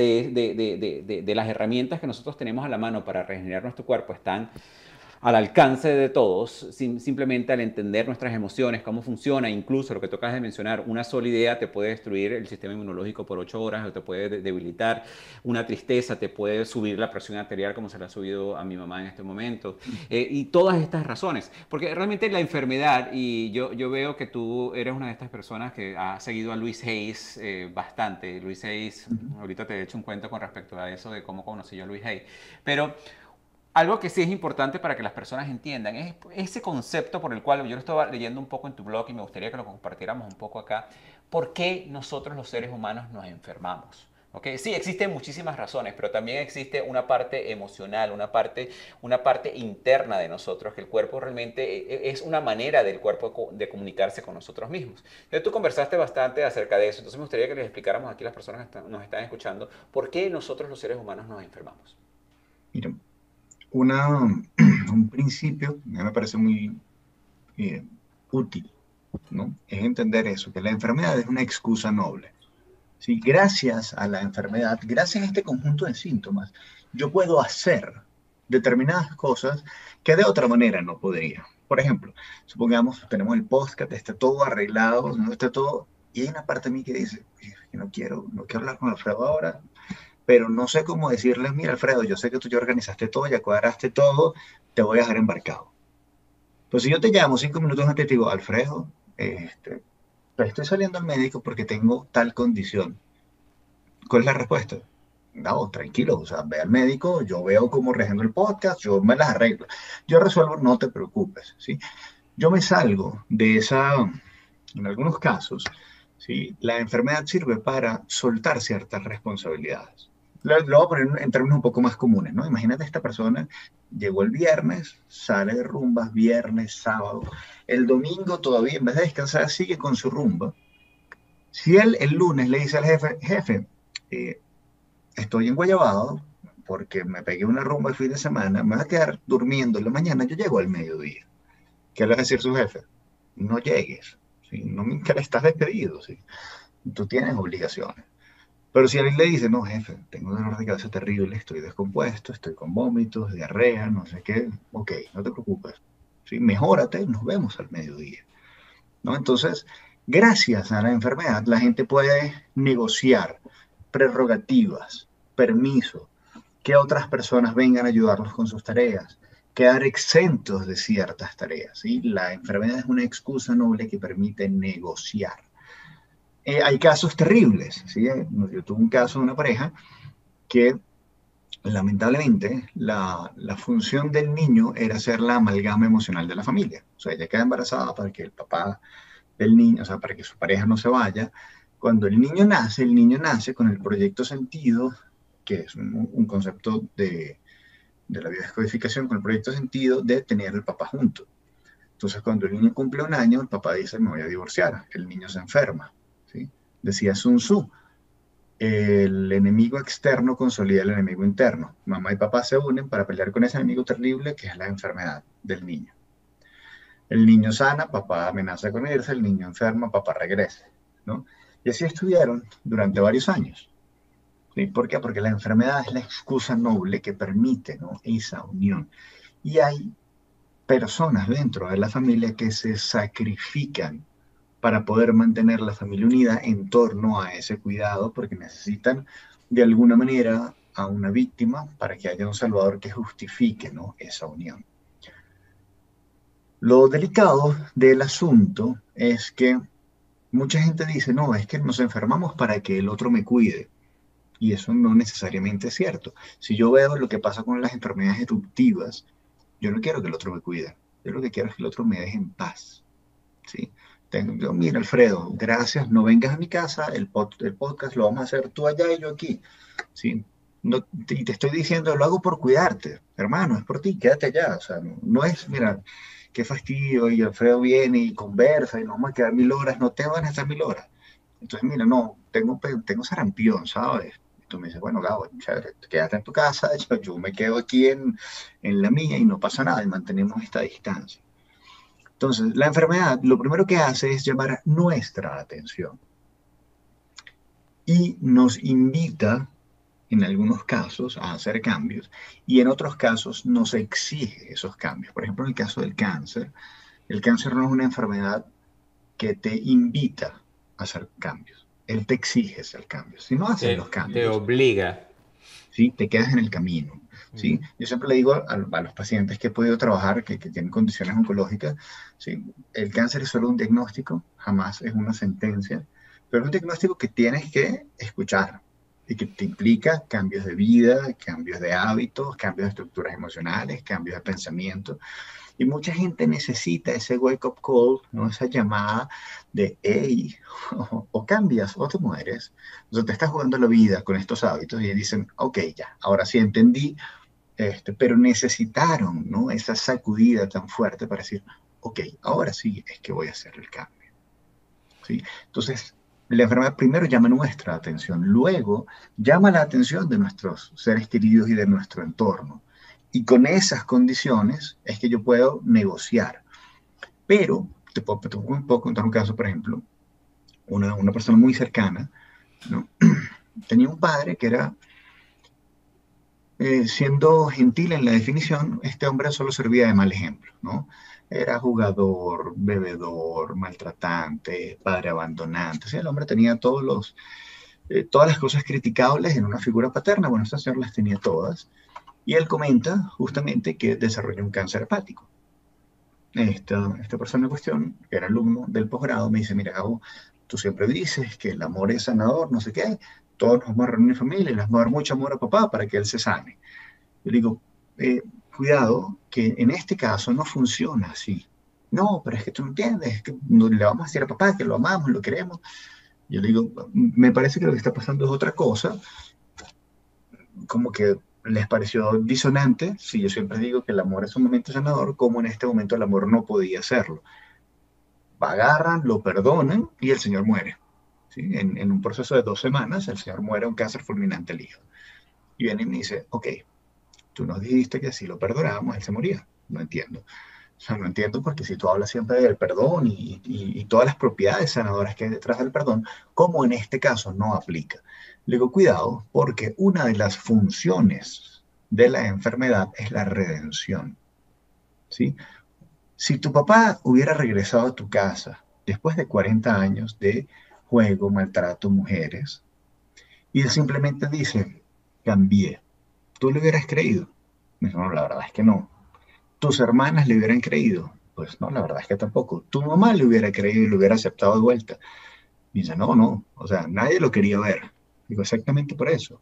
de las herramientas que nosotros tenemos a la mano para regenerar nuestro cuerpo están al alcance de todos, simplemente al entender nuestras emociones, cómo funciona, incluso lo que tocas de mencionar, una sola idea te puede destruir el sistema inmunológico por 8 horas, o te puede debilitar, una tristeza te puede subir la presión arterial como se la ha subido a mi mamá en este momento, y todas estas razones, porque realmente la enfermedad, y yo veo que tú eres una de estas personas que ha seguido a Luis Hayes bastante. Luis Hayes, ahorita te he hecho un cuento con respecto a eso de cómo conocí yo a Luis Hayes, pero algo que sí es importante para que las personas entiendan es ese concepto por el cual yo lo estaba leyendo un poco en tu blog y me gustaría que lo compartiéramos un poco acá. ¿Por qué nosotros los seres humanos nos enfermamos? ¿Okay? Sí, existen muchísimas razones, pero también existe una parte emocional, una parte interna de nosotros, que el cuerpo realmente es una manera del cuerpo de comunicarse con nosotros mismos. Entonces tú conversaste bastante acerca de eso, entonces me gustaría que les explicáramos aquí a las personas que nos están escuchando por qué nosotros los seres humanos nos enfermamos. Mira, un principio, a mí me parece muy útil, ¿no? Es entender eso, que la enfermedad es una excusa noble. ¿sí? Gracias a la enfermedad, gracias a este conjunto de síntomas, yo puedo hacer determinadas cosas que de otra manera no podría. Por ejemplo, supongamos, tenemos el podcast, está todo arreglado, ¿no? Está todo, y hay una parte de mí que dice, que no quiero hablar con Alfredo ahora, pero no sé cómo decirles, mira, Alfredo, yo sé que tú ya organizaste todo, ya cuadraste todo, te voy a dejar embarcado. Pues si yo te llamo 5 minutos antes y te digo, Alfredo, estoy saliendo al médico porque tengo tal condición. ¿Cuál es la respuesta? No, tranquilo, o sea, ve al médico, yo veo cómo reagendo el podcast, yo me las arreglo. Yo resuelvo, no te preocupes, ¿sí? Yo me salgo de esa, en algunos casos, ¿sí? La enfermedad sirve para soltar ciertas responsabilidades. Lo voy a poner en términos un poco más comunes, ¿no? Imagínate esta persona, llegó el viernes, sale de rumbas, viernes, sábado, el domingo todavía, en vez de descansar, sigue con su rumba. Si él el lunes le dice al jefe, jefe, eh, estoy en Guayabado porque me pegué una rumba el fin de semana, me voy a quedar durmiendo en la mañana, yo llego al mediodía. ¿Qué le va a decir su jefe? No llegues, ¿sí? No me interesa, estás despedido, ¿sí? Tú tienes obligaciones. Pero si alguien le dice, no, jefe, tengo un dolor de cabeza terrible, estoy descompuesto, estoy con vómitos, diarrea, no sé qué, ok, no te preocupes, ¿sí? Mejórate, nos vemos al mediodía, ¿no? Entonces, gracias a la enfermedad, la gente puede negociar prerrogativas, permisos, que otras personas vengan a ayudarlos con sus tareas, quedar exentos de ciertas tareas, ¿sí? La enfermedad es una excusa noble que permite negociar. Hay casos terribles, ¿sí? Yo tuve un caso de una pareja que lamentablemente la función del niño era ser la amalgama emocional de la familia. O sea, ella queda embarazada para que el papá del niño, o sea, para que su pareja no se vaya. Cuando el niño nace con el proyecto sentido, que es un concepto de la biodescodificación, con el proyecto sentido de tener el papá junto. Entonces, cuando el niño cumple un año, el papá dice, me voy a divorciar, el niño se enferma, ¿sí? Decía Sun Tzu, el enemigo externo consolida el enemigo interno. Mamá y papá se unen para pelear con ese enemigo terrible que es la enfermedad del niño. El niño sana, papá amenaza con irse, el niño enferma, papá regresa, ¿no? Y así estuvieron durante varios años. ¿Sí? ¿Por qué? Porque la enfermedad es la excusa noble que permite, ¿no? Esa unión. Y hay personas dentro de la familia que se sacrifican para poder mantener la familia unida en torno a ese cuidado, porque necesitan de alguna manera a una víctima para que haya un salvador que justifique, ¿no? Esa unión. Lo delicado del asunto es que mucha gente dice, no, es que nos enfermamos para que el otro me cuide. Y eso no necesariamente es cierto. Si yo veo lo que pasa con las enfermedades eruptivas, yo no quiero que el otro me cuide. Yo lo que quiero es que el otro me deje en paz. ¿Sí? Mira, Alfredo, gracias, no vengas a mi casa, el podcast lo vamos a hacer tú allá y yo aquí. ¿Sí? No, y te estoy diciendo, lo hago por cuidarte, hermano, es por ti, quédate allá. O sea, no es, mira, qué fastidio, y Alfredo viene y conversa y nos vamos a quedar 1000 horas, no te van a estar 1000 horas. Entonces, mira, no, tengo sarampión, ¿sabes? Y tú me dices, bueno, Gabo, chévere, quédate en tu casa, yo me quedo aquí en la mía y no pasa nada y mantenemos esta distancia. Entonces, la enfermedad lo primero que hace es llamar nuestra atención y nos invita, en algunos casos, a hacer cambios y en otros casos nos exige esos cambios. Por ejemplo, en el caso del cáncer, el cáncer no es una enfermedad que te invita a hacer cambios. Él te exige hacer cambios. Si no haces los Te cambios, obliga. ¿sí? Te quedas en el camino. ¿Sí? Ujú. Yo siempre le digo a los pacientes que he podido trabajar que tienen condiciones oncológicas, ¿sí? El cáncer es solo un diagnóstico, jamás es una sentencia, pero es un diagnóstico que tienes que escuchar y que te implica cambios de vida, cambios de hábitos, cambios de estructuras emocionales, cambios de pensamiento. Y mucha gente necesita ese wake-up call, ¿no? Esa llamada de, hey, o cambias o te mueres. O sea, te estás jugando la vida con estos hábitos y dicen, ok, ya, ahora sí entendí, pero necesitaron, ¿no? Esa sacudida tan fuerte para decir, ok, ahora sí es que voy a hacer el cambio, ¿sí? Entonces, la enfermedad primero llama nuestra atención, luego llama la atención de nuestros seres queridos y de nuestro entorno. Y con esas condiciones es que yo puedo negociar. Pero te puedo contar un caso, por ejemplo, una persona muy cercana ¿no? Tenía un padre que era, siendo gentil en la definición, este hombre solo servía de mal ejemplo, ¿no? Era jugador, bebedor, maltratante, padre abandonante. O sea, el hombre tenía todas las cosas criticables en una figura paterna. Bueno, este señor las tenía todas. Y él comenta justamente que desarrolló un cáncer hepático. Esta persona en cuestión, que era alumno del posgrado, me dice, mira, Gabo, tú siempre dices que el amor es sanador, no sé qué, todos nos vamos a reunir en familia y les vamos a dar mucho amor a papá para que él se sane. Yo digo, cuidado, que en este caso no funciona así. No, pero es que tú no entiendes, es que no le vamos a decir a papá que lo amamos, lo queremos. Yo le digo, me parece que lo que está pasando es otra cosa, como que les pareció disonante, si yo siempre digo que el amor es un momento sanador, como en este momento el amor no podía hacerlo. Agarran, lo perdonan y el señor muere. ¿Sí? En un proceso de 2 semanas, el señor muere de un cáncer fulminante al hígado. Y viene y me dice, ok, tú nos dijiste que si lo perdonábamos, él se moría. No entiendo. O sea, no entiendo porque si tú hablas siempre del perdón y todas las propiedades sanadoras que hay detrás del perdón, ¿cómo en este caso no aplica? Le digo, cuidado, porque una de las funciones de la enfermedad es la redención. ¿Sí? Si tu papá hubiera regresado a tu casa después de 40 años de juego, maltrato, mujeres, y él simplemente dice, cambié, ¿tú le hubieras creído? Me dijo, no, la verdad es que no. ¿Tus hermanas le hubieran creído? Pues no, la verdad es que tampoco. ¿Tu mamá le hubiera creído y lo hubiera aceptado de vuelta? Dice, no, no, o sea, nadie lo quería ver. Digo, exactamente por eso.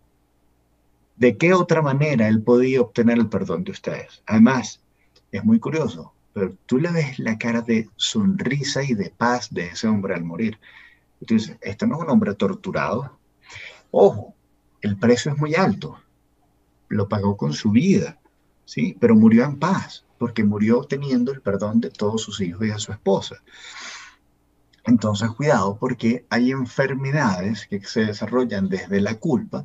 ¿De qué otra manera él podía obtener el perdón de ustedes? Además, es muy curioso, pero tú le ves la cara de sonrisa y de paz de ese hombre al morir. Entonces, este no es un hombre torturado. Ojo, el precio es muy alto. Lo pagó con su vida, ¿sí? Pero murió en paz, porque murió teniendo el perdón de todos sus hijos y de su esposa. Entonces, cuidado, porque hay enfermedades que se desarrollan desde la culpa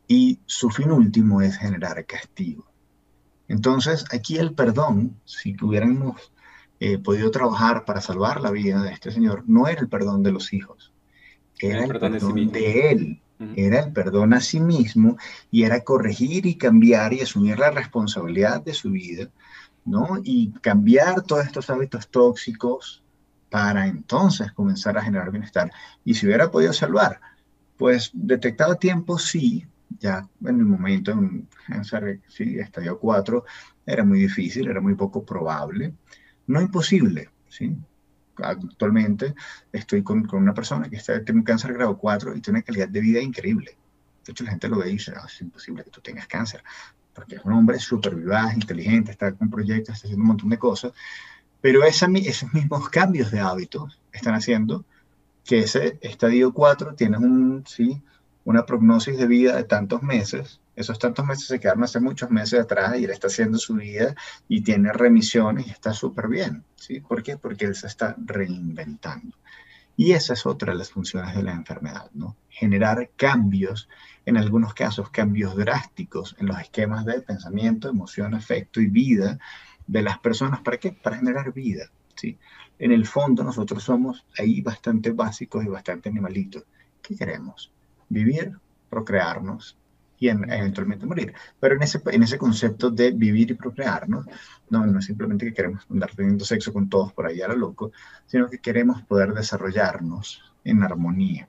y su fin último es generar castigo. Entonces, aquí el perdón, si hubiéramos podido trabajar para salvar la vida de este señor, no era el perdón de los hijos, era el el perdón de sí perdón mismo. de él, Ujú. era el perdón a sí mismo y era corregir y cambiar y asumir la responsabilidad de su vida, ¿no? Y cambiar todos estos hábitos tóxicos para entonces comenzar a generar bienestar. Y si hubiera podido salvar, pues detectado a tiempo, sí, ya en el momento, en un cáncer, sí, estadio 4, era muy difícil, era muy poco probable, no imposible, ¿sí? Actualmente estoy con una persona que tiene un cáncer grado 4 y tiene una calidad de vida increíble. De hecho, la gente lo ve y dice, "Ah, es imposible que tú tengas cáncer, porque es un hombre súper vivaz, inteligente, está con proyectos, está haciendo un montón de cosas, pero esos mismos cambios de hábitos están haciendo que ese estadio 4 tiene sí, una prognosis de vida de tantos meses. Esos tantos meses se quedaron hace muchos meses atrás y él está haciendo su vida y tiene remisiones y está súper bien. ¿Sí? ¿Por qué? Porque él se está reinventando. Y esa es otra de las funciones de la enfermedad, ¿no? Generar cambios, en algunos casos cambios drásticos en los esquemas de pensamiento, emoción, afecto y vida de las personas. ¿Para qué? Para generar vida, ¿sí? En el fondo nosotros somos ahí bastante básicos y bastante animalitos. ¿Qué queremos? Vivir, procrearnos y eventualmente morir. Pero en ese concepto de vivir y procrearnos, no es simplemente que queremos andar teniendo sexo con todos por ahí a lo loco, sino que queremos poder desarrollarnos en armonía.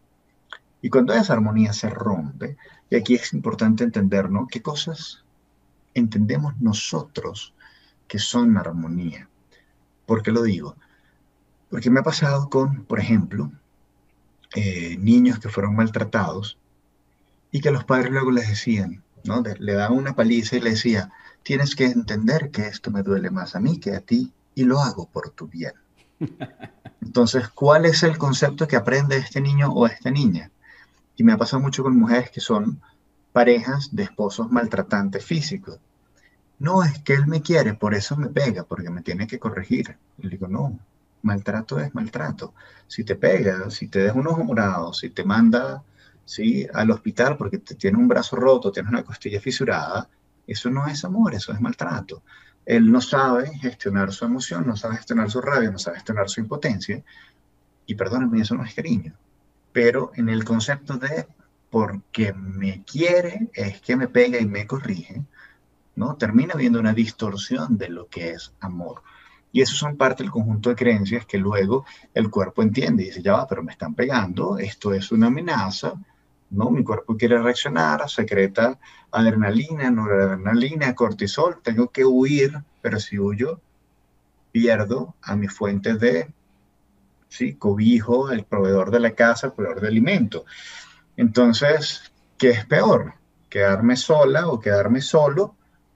Y cuando esa armonía se rompe, y aquí es importante entender, ¿no? ¿Qué cosas entendemos nosotros que son armonía? ¿Por qué lo digo? Porque me ha pasado con, por ejemplo, niños que fueron maltratados y que los padres luego les decían, ¿no? Le daban una paliza y le decía, tienes que entender que esto me duele más a mí que a ti y lo hago por tu bien. Entonces, ¿cuál es el concepto que aprende este niño o esta niña? Y me ha pasado mucho con mujeres que son parejas de esposos maltratantes físicos. No, es que él me quiere, por eso me pega, porque me tiene que corregir. Y le digo, no, maltrato es maltrato. Si te pega, si te deja un ojo morado, si te manda, ¿sí?, al hospital porque te tiene un brazo roto, tienes una costilla fisurada, eso no es amor, eso es maltrato. Él no sabe gestionar su emoción, no sabe gestionar su rabia, no sabe gestionar su impotencia, y perdónenme, eso no es cariño. Pero en el concepto de porque me quiere, es que me pega y me corrige, ¿no? Termina habiendo una distorsión de lo que es amor. Y eso son parte del conjunto de creencias que luego el cuerpo entiende y dice, ya va, pero me están pegando, esto es una amenaza, ¿no? Mi cuerpo quiere reaccionar, secreta adrenalina, noradrenalina, cortisol, tengo que huir, pero si huyo, pierdo a mi fuente de, ¿sí? Cobijo, el proveedor de la casa, el proveedor de alimento. Entonces, ¿qué es peor? ¿Quedarme sola o quedarme solo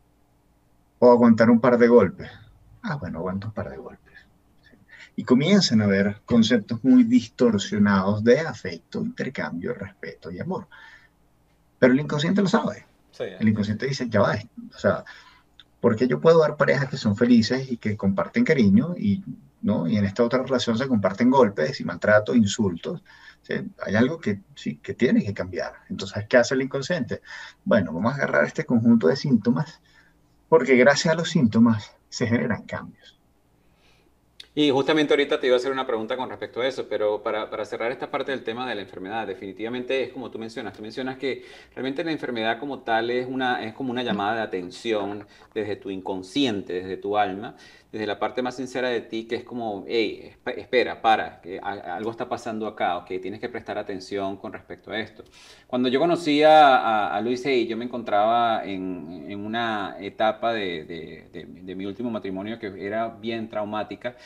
o aguantar un par de golpes? Ah, bueno, aguanto un par de golpes. Y comienzan a haber conceptos muy distorsionados de afecto, intercambio, respeto y amor. Pero el inconsciente lo sabe. Sí, El inconsciente dice, ya va, o sea, porque yo puedo dar parejas que son felices y que comparten cariño y, ¿no? Y en esta otra relación se comparten golpes y maltrato, insultos. ¿Sí? Hay algo que sí, que tiene que cambiar. Entonces, ¿qué hace el inconsciente? Bueno, vamos a agarrar este conjunto de síntomas porque gracias a los síntomas se generan cambios. y justamente ahorita te iba a hacer una pregunta con respecto a eso, pero para cerrar esta parte del tema de la enfermedad, definitivamente es como tú mencionas que realmente la enfermedad como tal es como una llamada de atención desde tu inconsciente, desde tu alma, desde la parte más sincera de ti, que es como, hey, espera, para, que algo está pasando acá, ok, tienes que prestar atención con respecto a esto. Cuando yo conocí a Luis Hay, yo me encontraba en una etapa de mi último matrimonio que era bien traumática.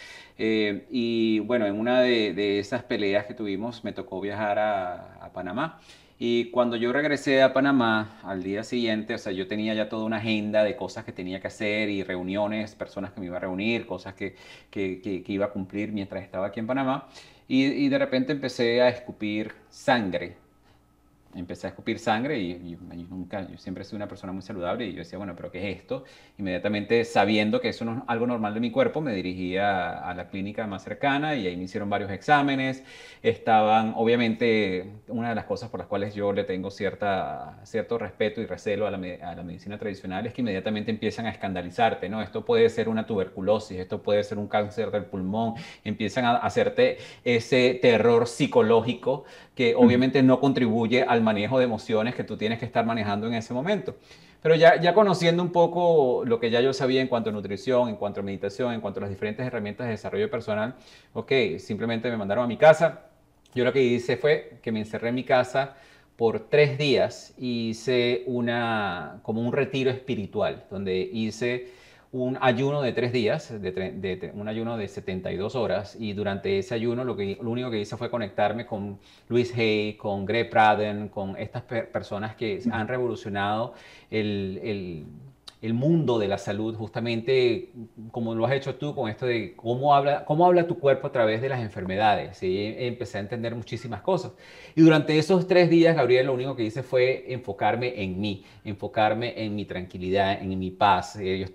Y bueno, en una de esas peleas que tuvimos me tocó viajar a Panamá. Y cuando yo regresé a Panamá al día siguiente, o sea, yo tenía ya toda una agenda de cosas que tenía que hacer y reuniones, personas que me iba a reunir, cosas que iba a cumplir mientras estaba aquí en Panamá. Y de repente empecé a escupir sangre. Empecé a escupir sangre yo siempre he sido una persona muy saludable y yo decía, bueno, pero ¿qué es esto? Inmediatamente sabiendo que eso no es algo normal de mi cuerpo, me dirigí a la clínica más cercana y ahí me hicieron varios exámenes. Estaban, obviamente, una de las cosas por las cuales yo le tengo cierto respeto y recelo a la medicina tradicional es que inmediatamente empiezan a escandalizarte, ¿no? Esto puede ser una tuberculosis, esto puede ser un cáncer del pulmón, empiezan a hacerte ese terror psicológico que obviamente no contribuye al manejo de emociones que tú tienes que estar manejando en ese momento. Pero ya conociendo un poco lo que ya yo sabía en cuanto a nutrición, en cuanto a meditación, en cuanto a las diferentes herramientas de desarrollo personal, ok, simplemente me mandaron a mi casa. Yo lo que hice fue que me encerré en mi casa por 3 días y hice como un retiro espiritual, donde hice un ayuno de 3 días, un ayuno de 72 horas, y durante ese ayuno lo único que hice fue conectarme con Luis Hay, con Greg Braden, con estas personas que han revolucionado el, el, el mundo de la salud, justamente como lo has hecho tú con esto de cómo habla tu cuerpo a través de las enfermedades. ¿Sí? Empecé a entender muchísimas cosas. Y durante esos 3 días, Gabriel, lo único que hice fue enfocarme en mí, enfocarme en mi tranquilidad, en mi paz.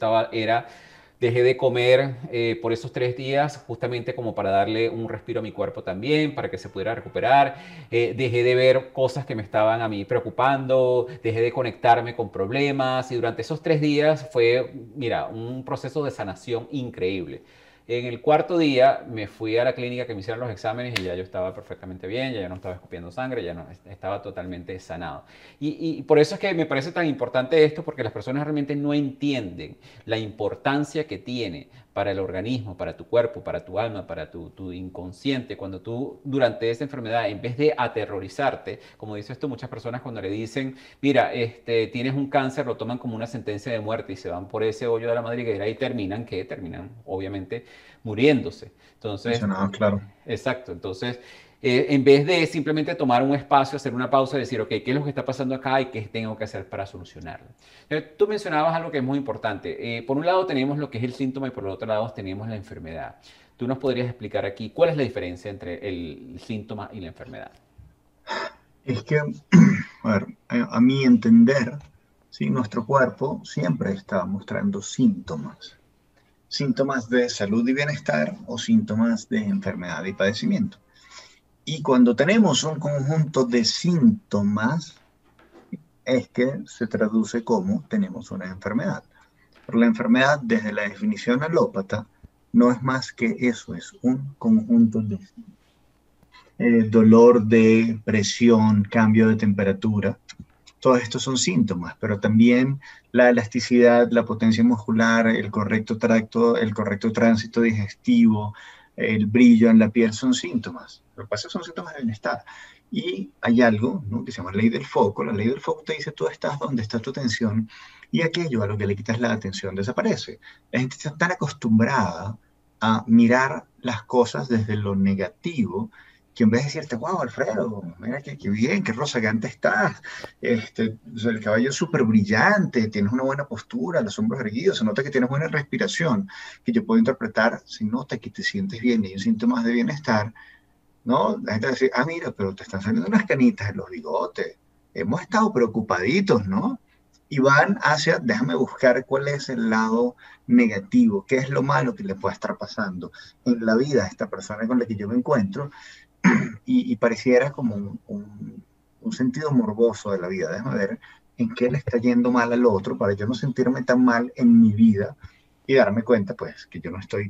Dejé de comer por esos 3 días, justamente como para darle un respiro a mi cuerpo también, para que se pudiera recuperar. Dejé de ver cosas que me estaban a mí preocupando, dejé de conectarme con problemas y durante esos 3 días fue, mira, un proceso de sanación increíble. En el cuarto día me fui a la clínica que me hicieron los exámenes y ya yo estaba perfectamente bien, ya yo no estaba escupiendo sangre, ya no estaba totalmente sanado. Y por eso es que me parece tan importante esto, porque las personas realmente no entienden la importancia que tiene para el organismo, para tu cuerpo, para tu alma, para tu inconsciente, cuando tú durante esa enfermedad, en vez de aterrorizarte, como dices tú, muchas personas cuando le dicen, mira, tienes un cáncer, lo toman como una sentencia de muerte y se van por ese hoyo de la madriguera y terminan obviamente muriéndose. Entonces, Mencionado, claro. exacto, entonces en vez de simplemente tomar un espacio, hacer una pausa y decir, ok, ¿qué es lo que está pasando acá y qué tengo que hacer para solucionarlo? Tú mencionabas algo que es muy importante. Por un lado tenemos lo que es el síntoma y por el otro lado tenemos la enfermedad. ¿Tú nos podrías explicar aquí cuál es la diferencia entre el síntoma y la enfermedad? Es que, a ver, a mi entender, ¿sí? Nuestro cuerpo siempre está mostrando síntomas. Síntomas de salud y bienestar o síntomas de enfermedad y padecimiento. Y cuando tenemos un conjunto de síntomas, es que se traduce como tenemos una enfermedad. Pero la enfermedad, desde la definición alópata, no es más que eso, es un conjunto de síntomas. dolor de presión, cambio de temperatura. Todos estos son síntomas, pero también la elasticidad, la potencia muscular, el correcto tracto, el correcto tránsito digestivo, el brillo en la piel son síntomas. Lo que pasa es que son síntomas de bienestar. Y hay algo, ¿no?, que se llama ley del foco. La ley del foco te dice tú estás donde está tu atención y aquello a lo que le quitas la atención desaparece. La gente está tan acostumbrada a mirar las cosas desde lo negativo que en vez de decirte, wow, Alfredo, mira qué bien, qué rozagante estás, o sea, el cabello es súper brillante, tienes una buena postura, los hombros erguidos, se nota que tienes buena respiración, que yo puedo interpretar, se nota que te sientes bien y hay síntomas de bienestar, ¿no? La gente va a decir, ah, mira, pero te están saliendo unas canitas en los bigotes, hemos estado preocupaditos, ¿no? Y van hacia, déjame buscar cuál es el lado negativo, qué es lo malo que le puede estar pasando en la vida a esta persona con la que yo me encuentro, y pareciera como un sentido morboso de la vida. Déjame ver en qué le está yendo mal al otro para yo no sentirme tan mal en mi vida y darme cuenta, pues, que yo no estoy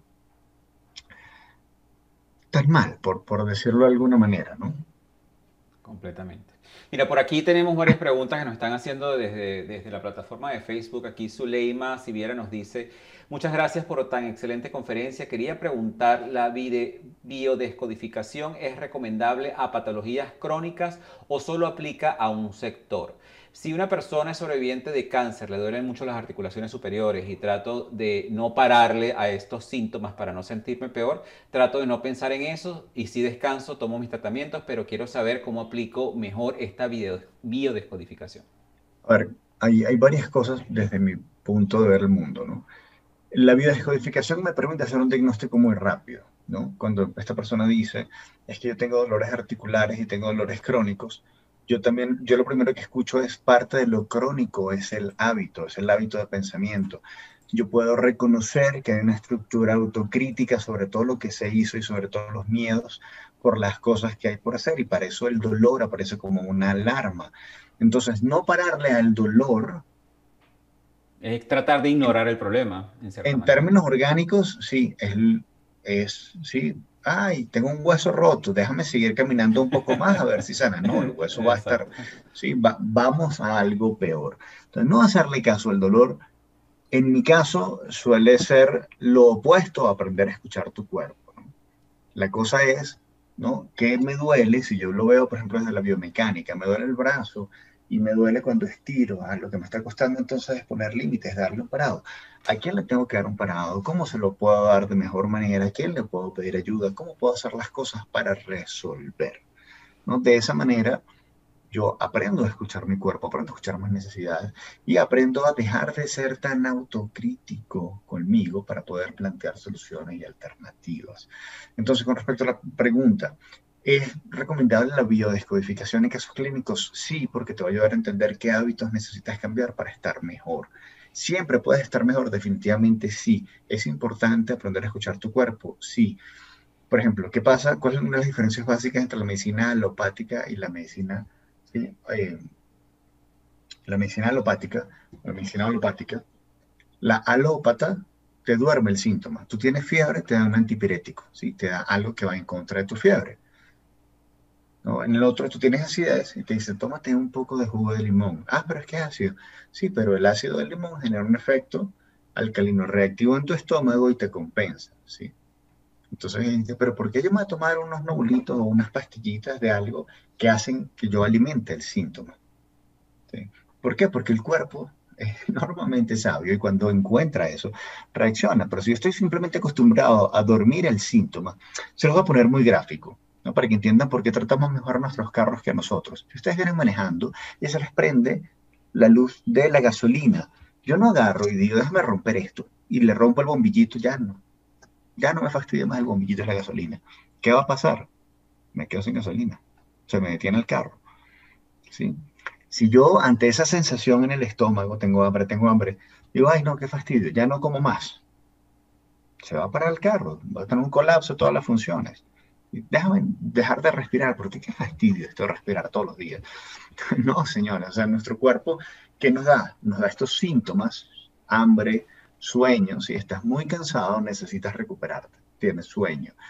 tan mal, por decirlo de alguna manera, ¿no? Completamente. Mira, por aquí tenemos varias preguntas que nos están haciendo desde la plataforma de Facebook. Aquí Zuleima Siviera nos dice, muchas gracias por tan excelente conferencia. Quería preguntar, ¿la biodescodificación es recomendable a patologías crónicas o solo aplica a un sector? Si una persona es sobreviviente de cáncer, le duelen mucho las articulaciones superiores y trato de no pararle a estos síntomas para no sentirme peor, trato de no pensar en eso y si descanso, tomo mis tratamientos, pero quiero saber cómo aplico mejor esta biodescodificación. A ver, hay varias cosas desde mi punto de ver el mundo, ¿no? La biodescodificación me permite hacer un diagnóstico muy rápido, ¿no? Cuando esta persona dice, es que yo tengo dolores articulares y tengo dolores crónicos, yo lo primero que escucho es parte de lo crónico, es el hábito de pensamiento. Yo puedo reconocer que hay una estructura autocrítica sobre todo lo que se hizo y sobre todo los miedos por las cosas que hay por hacer, y para eso el dolor aparece como una alarma. Entonces, no pararle al dolor. Es tratar de ignorar el problema, en cierta En manera. términos orgánicos, sí, sí, ay, tengo un hueso roto, déjame seguir caminando un poco más a ver si sana. No, el hueso va a estar, Exacto. sí, vamos a algo peor. Entonces, no hacerle caso al dolor, en mi caso, suele ser lo opuesto a aprender a escuchar tu cuerpo, ¿no? La cosa es, ¿no?, ¿qué me duele? Si yo lo veo, por ejemplo, desde la biomecánica, me duele el brazo y me duele cuando estiro. Lo que me está costando entonces es poner límites, darle un parado. ¿A quién le tengo que dar un parado? ¿Cómo se lo puedo dar de mejor manera? ¿A quién le puedo pedir ayuda? ¿Cómo puedo hacer las cosas para resolver? ¿No? De esa manera, yo aprendo a escuchar mi cuerpo, aprendo a escuchar mis necesidades y aprendo a dejar de ser tan autocrítico conmigo para poder plantear soluciones y alternativas. Entonces, con respecto a la pregunta, ¿es recomendable la biodescodificación en casos clínicos? Sí, porque te va a ayudar a entender qué hábitos necesitas cambiar para estar mejor. ¿Siempre puedes estar mejor? Definitivamente sí. ¿Es importante aprender a escuchar tu cuerpo? Sí. Por ejemplo, ¿qué pasa? ¿Cuáles son las diferencias básicas entre la medicina alopática y la medicina, sí, la medicina alopática? La medicina alopática, la alópata te duerme el síntoma. Tú tienes fiebre, te da un antipirético, ¿sí? Te da algo que va en contra de tu fiebre, ¿no? En el otro tú tienes acidez y te dice, tómate un poco de jugo de limón. Ah, pero es que es ácido. Sí, pero el ácido del limón genera un efecto alcalino reactivo en tu estómago y te compensa, ¿sí? Entonces, pero ¿por qué yo me voy a tomar unos nobulitos o unas pastillitas de algo que hacen que yo alimente el síntoma? ¿Sí? ¿Por qué? Porque el cuerpo es normalmente sabio y cuando encuentra eso, reacciona. Pero si yo estoy simplemente acostumbrado a dormir el síntoma, se los voy a poner muy gráfico, ¿no? Para que entiendan por qué tratamos mejor a nuestros carros que a nosotros. Si ustedes vienen manejando y se les prende la luz de la gasolina, yo no agarro y digo, déjame romper esto y le rompo el bombillito, ya no me fastidia más el bombillito de la gasolina. ¿Qué va a pasar? Me quedo sin gasolina. Se me detiene el carro, ¿sí? Si yo ante esa sensación en el estómago, tengo hambre, digo, ay no, qué fastidio, ya no como más. Se va a parar el carro, va a tener un colapso de todas las funciones. Y déjame dejar de respirar, porque qué fastidio esto de respirar todos los días. No, señora, o sea, nuestro cuerpo, ¿qué nos da? Nos da estos síntomas, hambre, sueño. Si estás muy cansado, necesitas recuperarte, tienes sueño.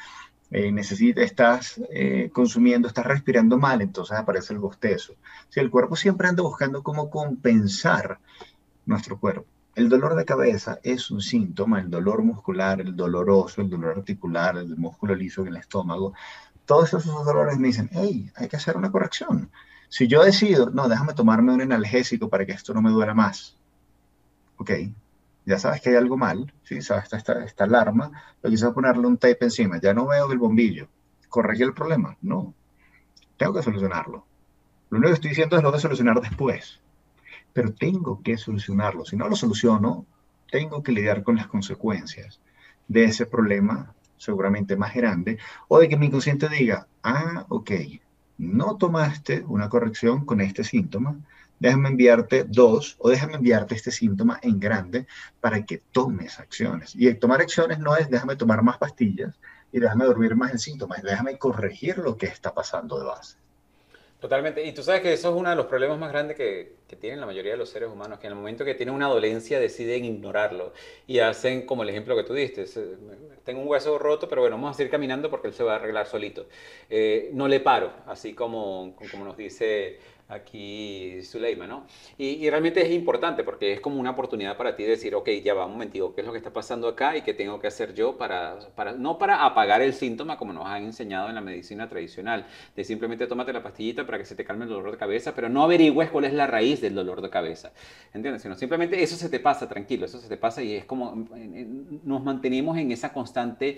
estás consumiendo, estás respirando mal, entonces aparece el bostezo. Si el cuerpo siempre anda buscando cómo compensar nuestro cuerpo. El dolor de cabeza es un síntoma, el dolor muscular, el doloroso, el dolor articular, el músculo liso en el estómago. Todos esos dolores me dicen, hey, hay que hacer una corrección. Si yo decido, no, déjame tomarme un analgésico para que esto no me duela más, ok, ya sabes que hay algo mal, ¿sí? Sabes esta alarma, lo que hice es ponerle un tape encima, ya no veo el bombillo. ¿Corregí el problema? No, tengo que solucionarlo. Lo único que estoy diciendo es lo de solucionar después, pero tengo que solucionarlo. Si no lo soluciono, tengo que lidiar con las consecuencias de ese problema seguramente más grande, o de que mi inconsciente diga, ah, ok, no tomaste una corrección con este síntoma, déjame enviarte dos, o déjame enviarte este síntoma en grande para que tomes acciones. Y el tomar acciones no es déjame tomar más pastillas y déjame dormir más el síntoma, es déjame corregir lo que está pasando de base. Totalmente. Y tú sabes que eso es uno de los problemas más grandes que tienen la mayoría de los seres humanos, que en el momento que tienen una dolencia deciden ignorarlo y hacen como el ejemplo que tú diste. Tengo un hueso roto, pero bueno, vamos a seguir caminando porque él se va a arreglar solito. No le paro, así como nos dice aquí Zuleima, ¿no? Y realmente es importante porque es como una oportunidad para ti de decir, ok, ya va un momentico, ¿qué es lo que está pasando acá y qué tengo que hacer yo no para apagar el síntoma como nos han enseñado en la medicina tradicional, de simplemente tómate la pastillita para que se te calme el dolor de cabeza, pero no averigües cuál es la raíz del dolor de cabeza, ¿entiendes? Sino simplemente eso se te pasa, tranquilo, eso se te pasa y es como nos mantenemos en esa constante...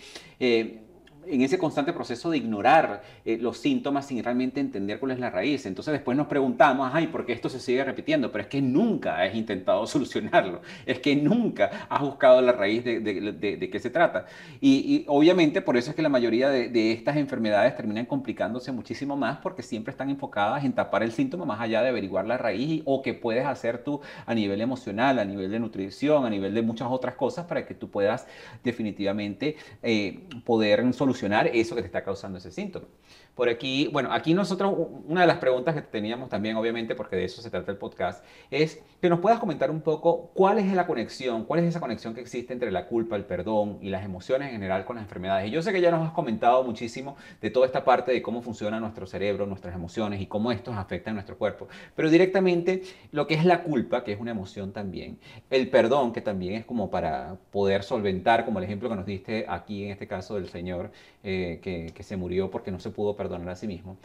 en ese constante proceso de ignorar los síntomas sin realmente entender cuál es la raíz. Entonces después nos preguntamos, ay, ¿por qué esto se sigue repitiendo? Pero es que nunca has intentado solucionarlo, es que nunca has buscado la raíz de qué se trata. Y obviamente por eso es que la mayoría de estas enfermedades terminan complicándose muchísimo más porque siempre están enfocadas en tapar el síntoma más allá de averiguar la raíz o qué puedes hacer tú a nivel emocional, a nivel de nutrición, a nivel de muchas otras cosas para que tú puedas definitivamente poder solucionar eso que te está causando ese síntoma. Por aquí, bueno, aquí nosotros, una de las preguntas que teníamos también, obviamente, porque de eso se trata el podcast, es que nos puedas comentar un poco cuál es la conexión, cuál es esa conexión que existe entre la culpa, el perdón y las emociones en general con las enfermedades. Y yo sé que ya nos has comentado muchísimo de toda esta parte de cómo funciona nuestro cerebro, nuestras emociones y cómo estos afectan nuestro cuerpo. Pero directamente lo que es la culpa, que es una emoción también, el perdón, que también es como para poder solventar, como el ejemplo que nos diste aquí en este caso del señor que se murió porque no se pudo perdonar a sí mismo.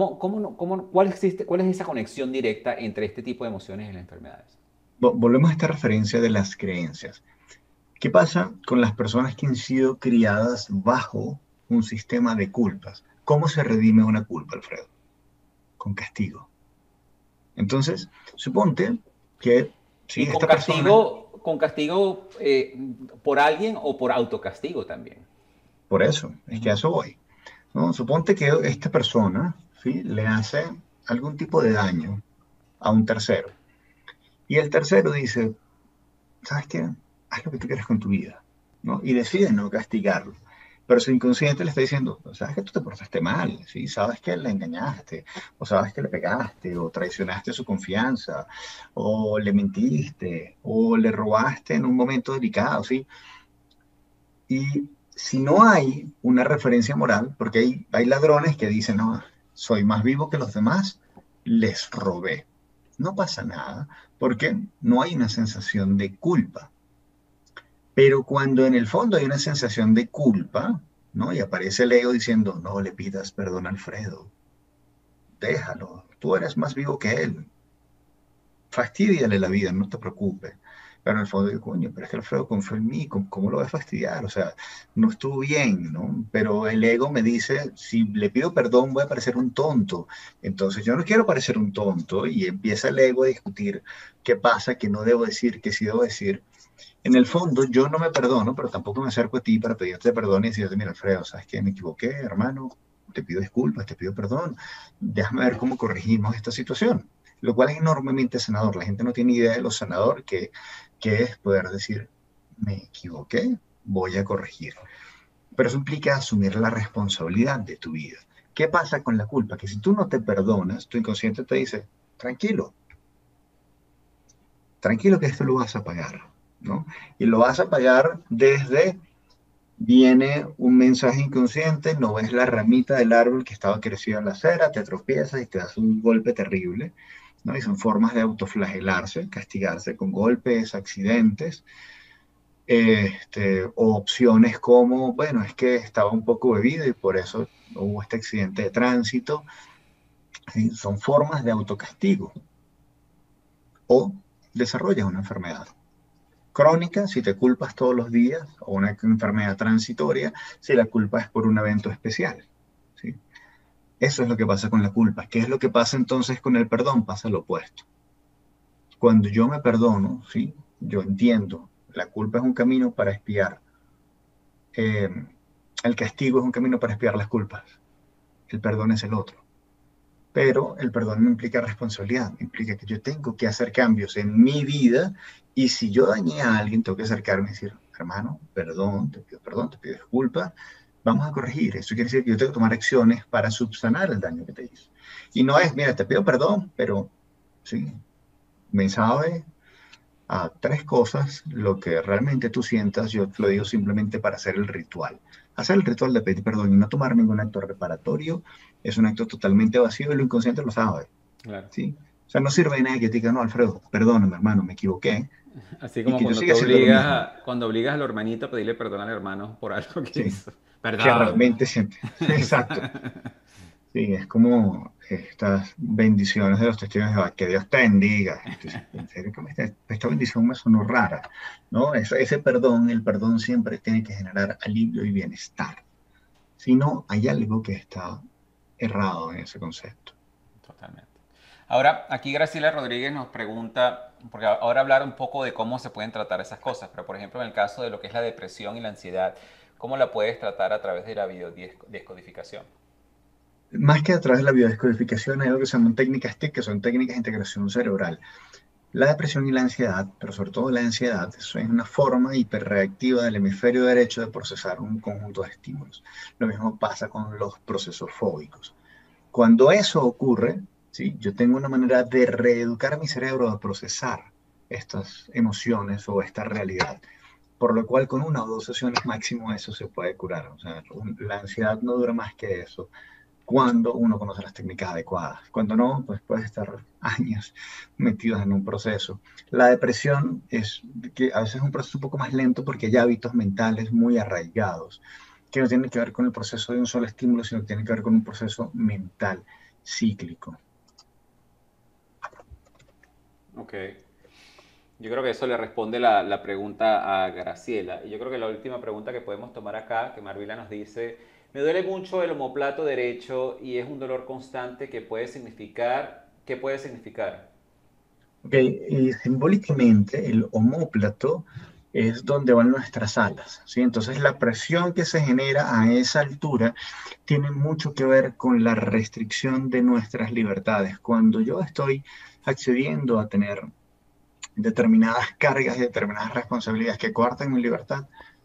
¿Cuál es esa conexión directa entre este tipo de emociones y las enfermedades? Volvemos a esta referencia de las creencias. ¿Qué pasa con las personas que han sido criadas bajo un sistema de culpas? ¿Cómo se redime una culpa, Alfredo? Con castigo. Entonces, suponte que, sí, Y esta persona, con castigo por alguien o por autocastigo también. por eso, es que a Ujú. eso voy, ¿no? Suponte que esta persona, ¿sí? Le hace algún tipo de daño a un tercero. Y el tercero dice, ¿sabes qué? Haz lo que tú quieras con tu vida, ¿no? Y decide no castigarlo. Pero su inconsciente le está diciendo, sabes que tú te portaste mal, ¿sí? Sabes que le engañaste, o sabes que le pegaste, o traicionaste su confianza, o le mentiste, o le robaste en un momento delicado, ¿sí? Y si no hay una referencia moral, porque hay ladrones que dicen, no, soy más vivo que los demás, les robé. No pasa nada, porque no hay una sensación de culpa. Pero cuando en el fondo hay una sensación de culpa, ¿no? Y aparece el ego diciendo, no le pidas perdón a Alfredo, déjalo, tú eres más vivo que él, fastidiale la vida, no te preocupes. Pero en el fondo digo, coño, pero es que Alfredo confió en mí, ¿cómo lo voy a fastidiar? O sea, no estuvo bien, ¿no? Pero el ego me dice, si le pido perdón voy a parecer un tonto. Entonces yo no quiero parecer un tonto y empieza el ego a discutir qué pasa, qué no debo decir, qué sí debo decir. En el fondo, yo no me perdono, pero tampoco me acerco a ti para pedirte perdón y decirte, mira, Alfredo, ¿sabes qué? Me equivoqué, hermano, te pido disculpas, te pido perdón, déjame ver cómo corregimos esta situación, lo cual es enormemente sanador. La gente no tiene idea de lo sanador que es poder decir, me equivoqué, voy a corregir. Pero eso implica asumir la responsabilidad de tu vida. ¿Qué pasa con la culpa? Que si tú no te perdonas, tu inconsciente te dice, tranquilo, tranquilo que esto lo vas a pagar, ¿no? Y lo vas a pagar desde viene un mensaje inconsciente, no ves la ramita del árbol que estaba crecido en la acera, te tropiezas y te das un golpe terrible, ¿no? Y son formas de autoflagelarse, castigarse con golpes, accidentes, o opciones como, bueno, es que estaba un poco bebido y por eso hubo este accidente de tránsito. ¿Sí? Son formas de autocastigo o desarrollas una enfermedad crónica si te culpas todos los días o una enfermedad transitoria si la culpa es por un evento especial. ¿Sí? Eso es lo que pasa con la culpa. ¿Qué es lo que pasa entonces con el perdón? Pasa lo opuesto. Cuando yo me perdono, ¿sí? Yo entiendo, la culpa es un camino para expiar. eh, el castigo es un camino para expiar las culpas. El perdón es el otro. Pero el perdón no implica responsabilidad, implica que yo tengo que hacer cambios en mi vida y si yo dañé a alguien, tengo que acercarme y decir, hermano, perdón, te pido disculpas, vamos a corregir. Eso quiere decir que yo tengo que tomar acciones para subsanar el daño que te hice. Y no es, mira, te pido perdón, pero sí, me sabe a tres cosas lo que realmente tú sientas, yo te lo digo simplemente para hacer el ritual. Hacer el ritual de pedir perdón y no tomar ningún acto reparatorio es un acto totalmente vacío y lo inconsciente lo sabe. Claro. ¿Sí? O sea, no sirve de nada que te diga, no, Alfredo, perdóname, hermano, me equivoqué, Así y como que yo cuando siga haciendo lo mismo. cuando obligas al hermanito a pedirle perdón al hermano por algo que Sí, hizo. que Perdón. realmente siente. Exacto. Sí, es como estas bendiciones de los testigos de Jehová, que Dios te bendiga. Y tú dices, en serio que esta bendición me sonó rara, ¿no? Ese perdón, el perdón siempre tiene que generar alivio y bienestar. Si no, hay algo que está errado en ese concepto. Totalmente. Ahora, aquí Graciela Rodríguez nos pregunta, porque ahora hablar un poco de cómo se pueden tratar esas cosas, pero por ejemplo en el caso de lo que es la depresión y la ansiedad, ¿cómo la puedes tratar a través de la biodescodificación? Más que a través de la biodescodificación, hay algo que se llaman técnicas TIC, que son técnicas de integración cerebral. La depresión y la ansiedad, pero sobre todo la ansiedad, es una forma hiperreactiva del hemisferio derecho de procesar un conjunto de estímulos. Lo mismo pasa con los procesos fóbicos. Cuando eso ocurre, ¿sí? Yo tengo una manera de reeducar mi cerebro a procesar estas emociones o esta realidad, por lo cual con una o dos sesiones máximo eso se puede curar. O sea, la ansiedad no dura más que eso cuando uno conoce las técnicas adecuadas. Cuando no, pues puedes estar años metidos en un proceso. La depresión es que a veces es un proceso un poco más lento porque hay hábitos mentales muy arraigados que no tienen que ver con el proceso de un solo estímulo, sino que tienen que ver con un proceso mental cíclico. Ok. Yo creo que eso le responde la pregunta a Graciela. Y yo creo que la última pregunta que podemos tomar acá, que Marvila nos dice, me duele mucho el omóplato derecho y es un dolor constante que puede significar, ¿qué puede significar? Okay, y simbólicamente el omóplato es donde van nuestras alas, ¿sí? Entonces la presión que se genera a esa altura tiene mucho que ver con la restricción de nuestras libertades. Cuando yo estoy accediendo a tener determinadas cargas y determinadas responsabilidades que coartan mi libertad,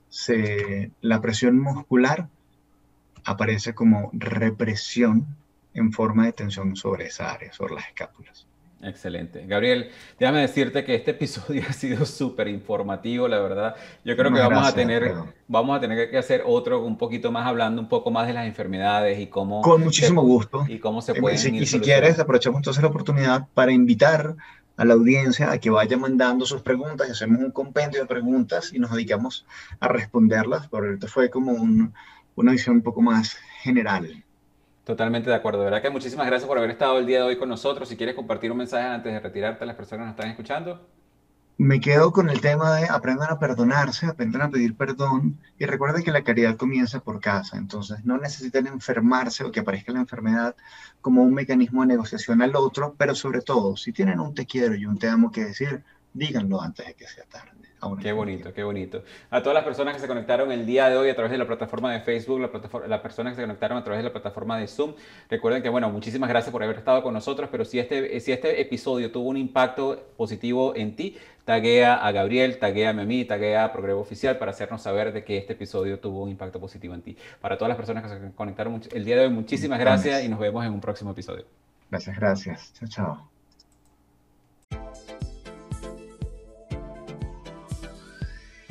la presión muscular aparece como represión en forma de tensión sobre esa área, sobre las escápulas. Excelente. Gabriel, déjame decirte que este episodio ha sido súper informativo, la verdad. Yo creo que Muchísimas gracias, Alfredo. vamos a tener que hacer otro un poquito más hablando un poco más de las enfermedades Con muchísimo gusto. y cómo se pueden ir Y si quieres, solucionando. aprovechamos entonces la oportunidad para invitar a la audiencia a que vaya mandando sus preguntas y hacemos un compendio de preguntas y nos dedicamos a responderlas. Por ahorita fue como una visión un poco más general. Totalmente de acuerdo. De verdad que muchísimas gracias por haber estado el día de hoy con nosotros. Si quieres compartir un mensaje antes de retirarte a las personas que nos están escuchando. Me quedo con el tema de aprendan a perdonarse, aprendan a pedir perdón y recuerden que la caridad comienza por casa. Entonces no necesitan enfermarse o que aparezca la enfermedad como un mecanismo de negociación al otro, pero sobre todo, si tienen un te quiero y un te amo que decir, díganlo antes de que sea tarde. Aún Qué está en bonito, tiempo. qué bonito. A todas las personas que se conectaron el día de hoy a través de la plataforma de Facebook, las personas que se conectaron a través de la plataforma de Zoom, recuerden que, bueno, muchísimas gracias por haber estado con nosotros, pero si este episodio tuvo un impacto positivo en ti, taguea a Gabriel, taguéame a mí, taguea a Progreso Oficial para hacernos saber de que este episodio tuvo un impacto positivo en ti. Para todas las personas que se conectaron el día de hoy, muchísimas gracias y Bendiciones. nos vemos en un próximo episodio. Gracias, gracias. Chao, chao.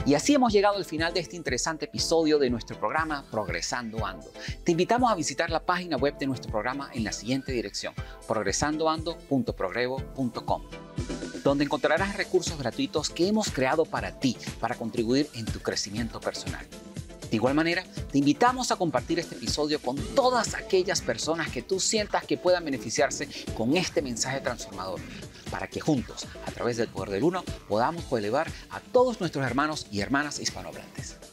Y así hemos llegado al final de este interesante episodio de nuestro programa Progresando Ando. Te invitamos a visitar la página web de nuestro programa en la siguiente dirección: progresandoando.progrevo.com, donde encontrarás recursos gratuitos que hemos creado para ti, para contribuir en tu crecimiento personal. De igual manera, te invitamos a compartir este episodio con todas aquellas personas que tú sientas que puedan beneficiarse con este mensaje transformador, para que juntos, a través del poder del uno, podamos elevar a todos nuestros hermanos y hermanas hispanohablantes.